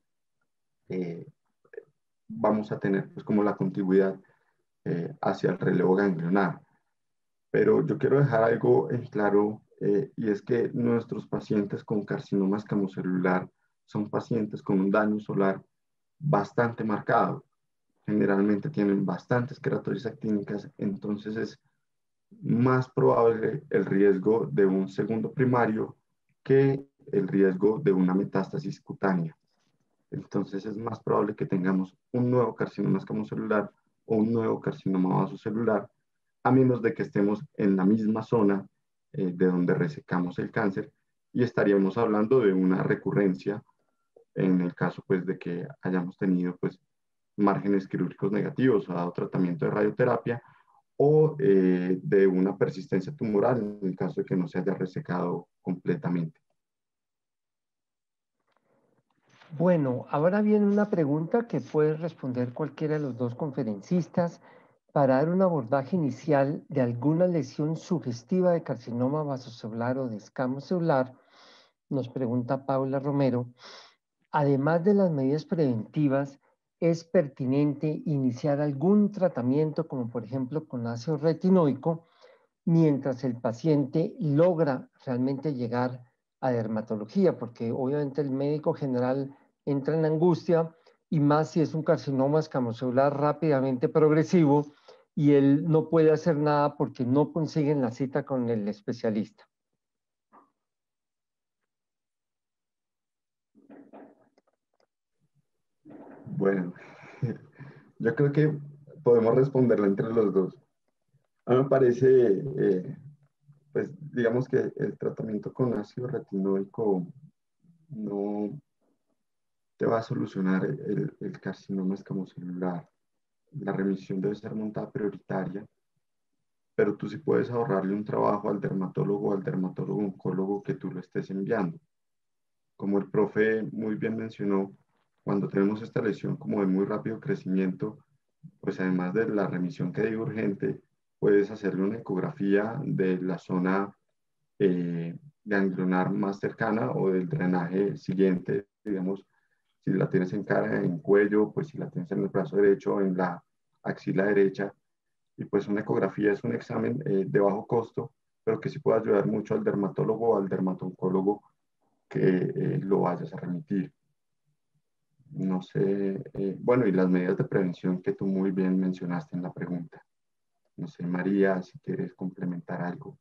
eh, vamos a tener pues como la contigüidad eh, hacia el relevo ganglionar. Pero yo quiero dejar algo en claro eh, y es que nuestros pacientes con carcinoma escamocelular son pacientes con un daño solar bastante marcado. Generalmente tienen bastantes queratosis actínicas, entonces es más probable el riesgo de un segundo primario que el riesgo de una metástasis cutánea. Entonces es más probable que tengamos un nuevo carcinoma escamocelular o un nuevo carcinoma vasocelular, a menos de que estemos en la misma zona eh, de donde resecamos el cáncer, y estaríamos hablando de una recurrencia en el caso pues de que hayamos tenido pues márgenes quirúrgicos negativos o dado tratamiento de radioterapia, o eh, de una persistencia tumoral en el caso de que no se haya resecado completamente. Bueno, ahora viene una pregunta que puede responder cualquiera de los dos conferencistas para dar un abordaje inicial de alguna lesión sugestiva de carcinoma vasocelular o de escamo celular. Nos pregunta Paula Romero, además de las medidas preventivas, ¿es pertinente iniciar algún tratamiento, como por ejemplo con ácido retinoico, mientras el paciente logra realmente llegar a dermatología? Porque obviamente el médico general entra en angustia, y más si es un carcinoma escamocelular rápidamente progresivo y él no puede hacer nada porque no consiguen la cita con el especialista. Bueno, yo creo que podemos responderlo entre los dos. A mí me parece, eh, pues digamos que el tratamiento con ácido retinoico no te va a solucionar el, el carcinoma escamocelular. La remisión debe ser montada prioritaria, pero tú sí puedes ahorrarle un trabajo al dermatólogo o al dermatólogo oncólogo que tú lo estés enviando. Como el profe muy bien mencionó, cuando tenemos esta lesión como de muy rápido crecimiento, pues además de la remisión que digo urgente, puedes hacerle una ecografía de la zona eh, ganglionar más cercana o del drenaje siguiente, digamos, si la tienes en cara, en cuello, pues si la tienes en el brazo derecho, en la axila derecha. Y pues una ecografía es un examen eh, de bajo costo, pero que sí puede ayudar mucho al dermatólogo o al dermatooncólogo que eh, lo vayas a remitir. No sé, eh, bueno, y las medidas de prevención que tú muy bien mencionaste en la pregunta. No sé, María, si quieres complementar algo.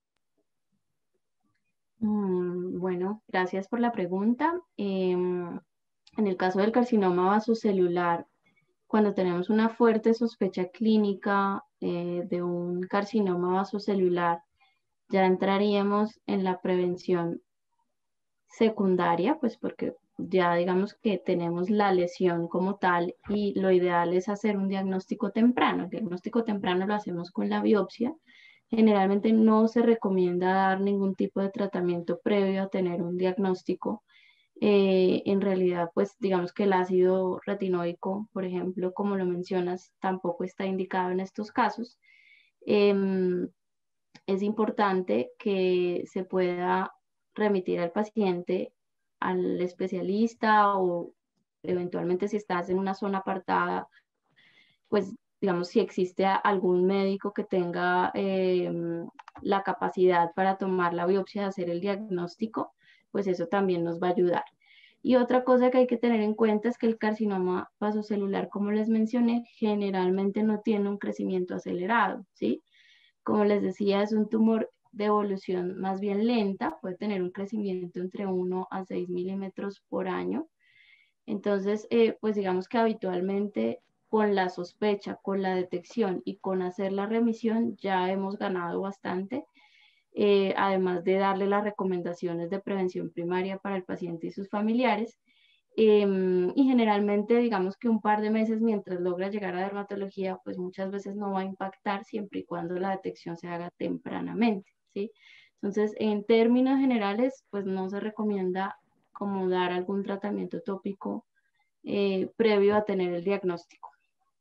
Mm, bueno, gracias por la pregunta. Em, en el caso del carcinoma vasocelular, cuando tenemos una fuerte sospecha clínica eh, de un carcinoma vasocelular, ya entraríamos en la prevención secundaria, pues porque ya digamos que tenemos la lesión como tal y lo ideal es hacer un diagnóstico temprano. El diagnóstico temprano lo hacemos con la biopsia. Generalmente no se recomienda dar ningún tipo de tratamiento previo a tener un diagnóstico. Eh, en realidad, pues digamos que el ácido retinoico, por ejemplo, como lo mencionas, tampoco está indicado en estos casos. Em, es importante que se pueda remitir al paciente al especialista o eventualmente si estás en una zona apartada, pues digamos si existe algún médico que tenga eh, la capacidad para tomar la biopsia y hacer el diagnóstico, pues eso también nos va a ayudar. Y otra cosa que hay que tener en cuenta es que el carcinoma vasocelular, como les mencioné, generalmente no tiene un crecimiento acelerado, ¿sí? Como les decía, es un tumor de evolución más bien lenta, puede tener un crecimiento entre uno a seis milímetros por año. Entonces, eh, pues digamos que habitualmente con la sospecha, con la detección y con hacer la remisión ya hemos ganado bastante, eh, además de darle las recomendaciones de prevención primaria para el paciente y sus familiares. Eh, y generalmente, digamos que un par de meses mientras logra llegar a dermatología, pues muchas veces no va a impactar siempre y cuando la detección se haga tempranamente, ¿sí? Entonces, en términos generales, pues no se recomienda como dar algún tratamiento tópico eh, previo a tener el diagnóstico.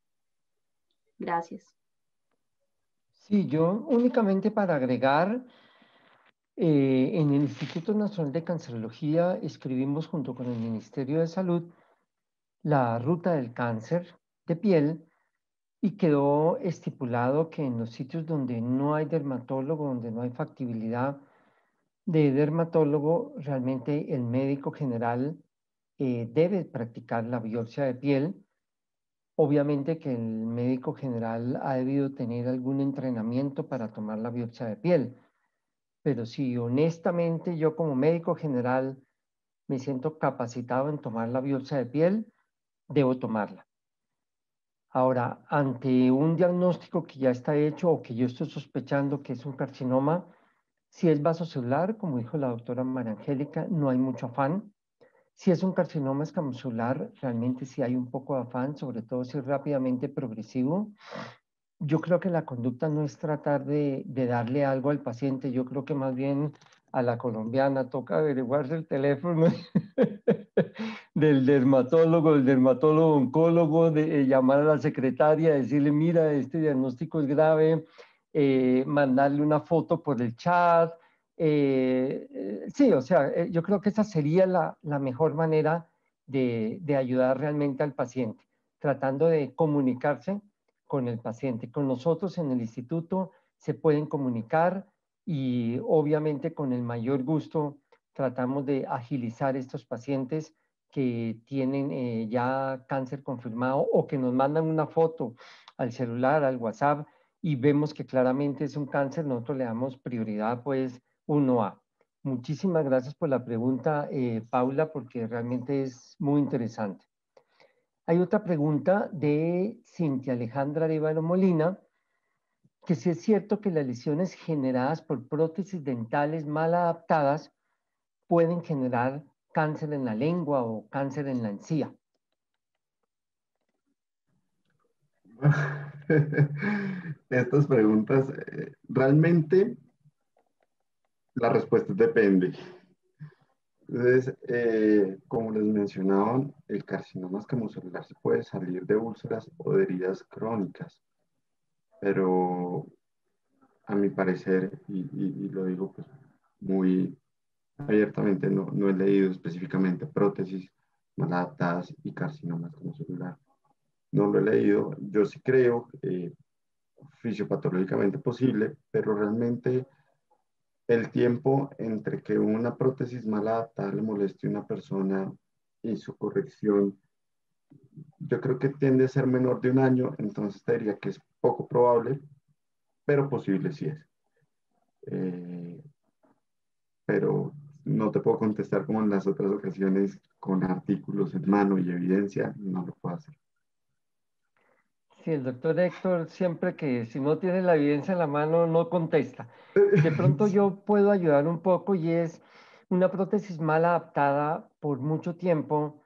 Gracias. Sí, yo únicamente para agregar, eh, en el Instituto Nacional de Cancerología escribimos junto con el Ministerio de Salud la ruta del cáncer de piel y quedó estipulado que en los sitios donde no hay dermatólogo, donde no hay factibilidad de dermatólogo, realmente el médico general eh, debe practicar la biopsia de piel. Obviamente que el médico general ha debido tener algún entrenamiento para tomar la biopsia de piel, pero si honestamente yo como médico general me siento capacitado en tomar la biopsia de piel, debo tomarla. Ahora, ante un diagnóstico que ya está hecho o que yo estoy sospechando que es un carcinoma, si es vasocelular, como dijo la doctora María Angélica, no hay mucho afán. Si es un carcinoma escamocelular, realmente sí hay un poco de afán, sobre todo si es rápidamente progresivo. Yo creo que la conducta no es tratar de, de darle algo al paciente, yo creo que más bien a la colombiana toca averiguarse el teléfono del dermatólogo, del dermatólogo oncólogo, de, eh, llamar a la secretaria, decirle, mira, este diagnóstico es grave, eh, mandarle una foto por el chat. Eh, eh, sí, o sea, eh, yo creo que esa sería la, la mejor manera de, de ayudar realmente al paciente, tratando de comunicarse con el paciente. Con nosotros en el instituto se pueden comunicar y obviamente con el mayor gusto tratamos de agilizar estos pacientes que tienen eh, ya cáncer confirmado o que nos mandan una foto al celular, al WhatsApp y vemos que claramente es un cáncer, nosotros le damos prioridad pues uno A. Muchísimas gracias por la pregunta, eh, Paula, porque realmente es muy interesante. Hay otra pregunta de Cintia Alejandra Arevalo Molina, que si es cierto que las lesiones generadas por prótesis dentales mal adaptadas pueden generar cáncer en la lengua o cáncer en la encía. Estas preguntas, eh, realmente la respuesta depende. Entonces, eh, como les mencionaban, el carcinoma escamocelular se puede salir de úlceras o de heridas crónicas, pero a mi parecer, y, y- y lo digo pues muy abiertamente, no, no he leído específicamente prótesis mal adaptadas y carcinoma escamocelular. No lo he leído. Yo sí creo eh, fisiopatológicamente posible, pero realmente el tiempo entre que una prótesis mal adaptada le moleste a una persona y su corrección, yo creo que tiende a ser menor de un año, entonces te diría que es poco probable, pero posible sí es. Eh, pero no te puedo contestar como en las otras ocasiones con artículos en mano y evidencia, no lo puedo hacer. Sí, el doctor Héctor siempre que si no tiene la evidencia en la mano no contesta. De pronto yo puedo ayudar un poco y es una prótesis mal adaptada por mucho tiempo.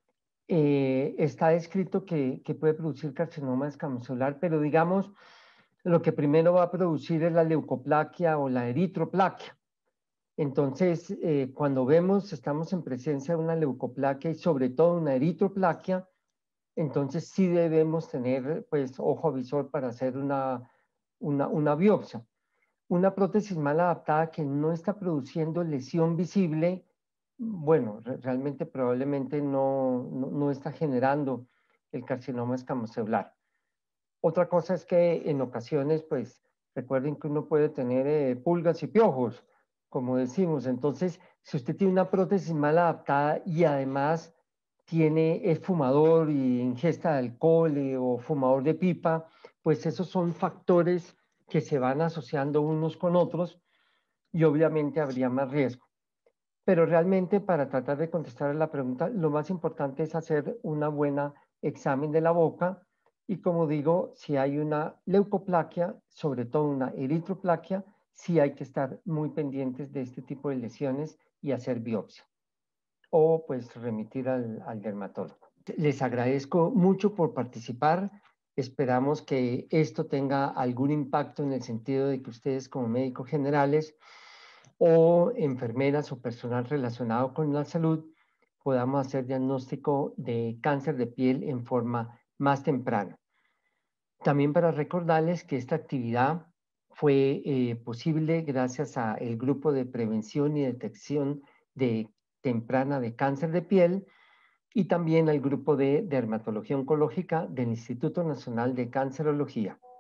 Eh, está descrito que, que puede producir carcinoma escamocelular, pero digamos, lo que primero va a producir es la leucoplaquia o la eritroplaquia. Entonces, eh, cuando vemos, estamos en presencia de una leucoplaquia y sobre todo una eritroplaquia, entonces sí debemos tener pues ojo visor para hacer una, una, una biopsia. Una prótesis mal adaptada que no está produciendo lesión visible, bueno, re realmente probablemente no, no, no está generando el carcinoma escamocelular. Otra cosa es que en ocasiones, pues, recuerden que uno puede tener eh, pulgas y piojos, como decimos. Entonces, si usted tiene una prótesis mal adaptada y además tiene, es fumador y ingesta de alcohol eh, o fumador de pipa, pues esos son factores que se van asociando unos con otros y obviamente habría más riesgo. Pero realmente para tratar de contestar a la pregunta, lo más importante es hacer una buena examen de la boca y como digo, si hay una leucoplaquia, sobre todo una eritroplaquia, sí hay que estar muy pendientes de este tipo de lesiones y hacer biopsia o pues remitir al, al dermatólogo. Les agradezco mucho por participar. Esperamos que esto tenga algún impacto en el sentido de que ustedes como médicos generales o enfermeras o personal relacionado con la salud podamos hacer diagnóstico de cáncer de piel en forma más temprana. También para recordarles que esta actividad fue eh, posible gracias al grupo de prevención y detección de temprana de cáncer de piel y también al grupo de dermatología oncológica del Instituto Nacional de Cancerología.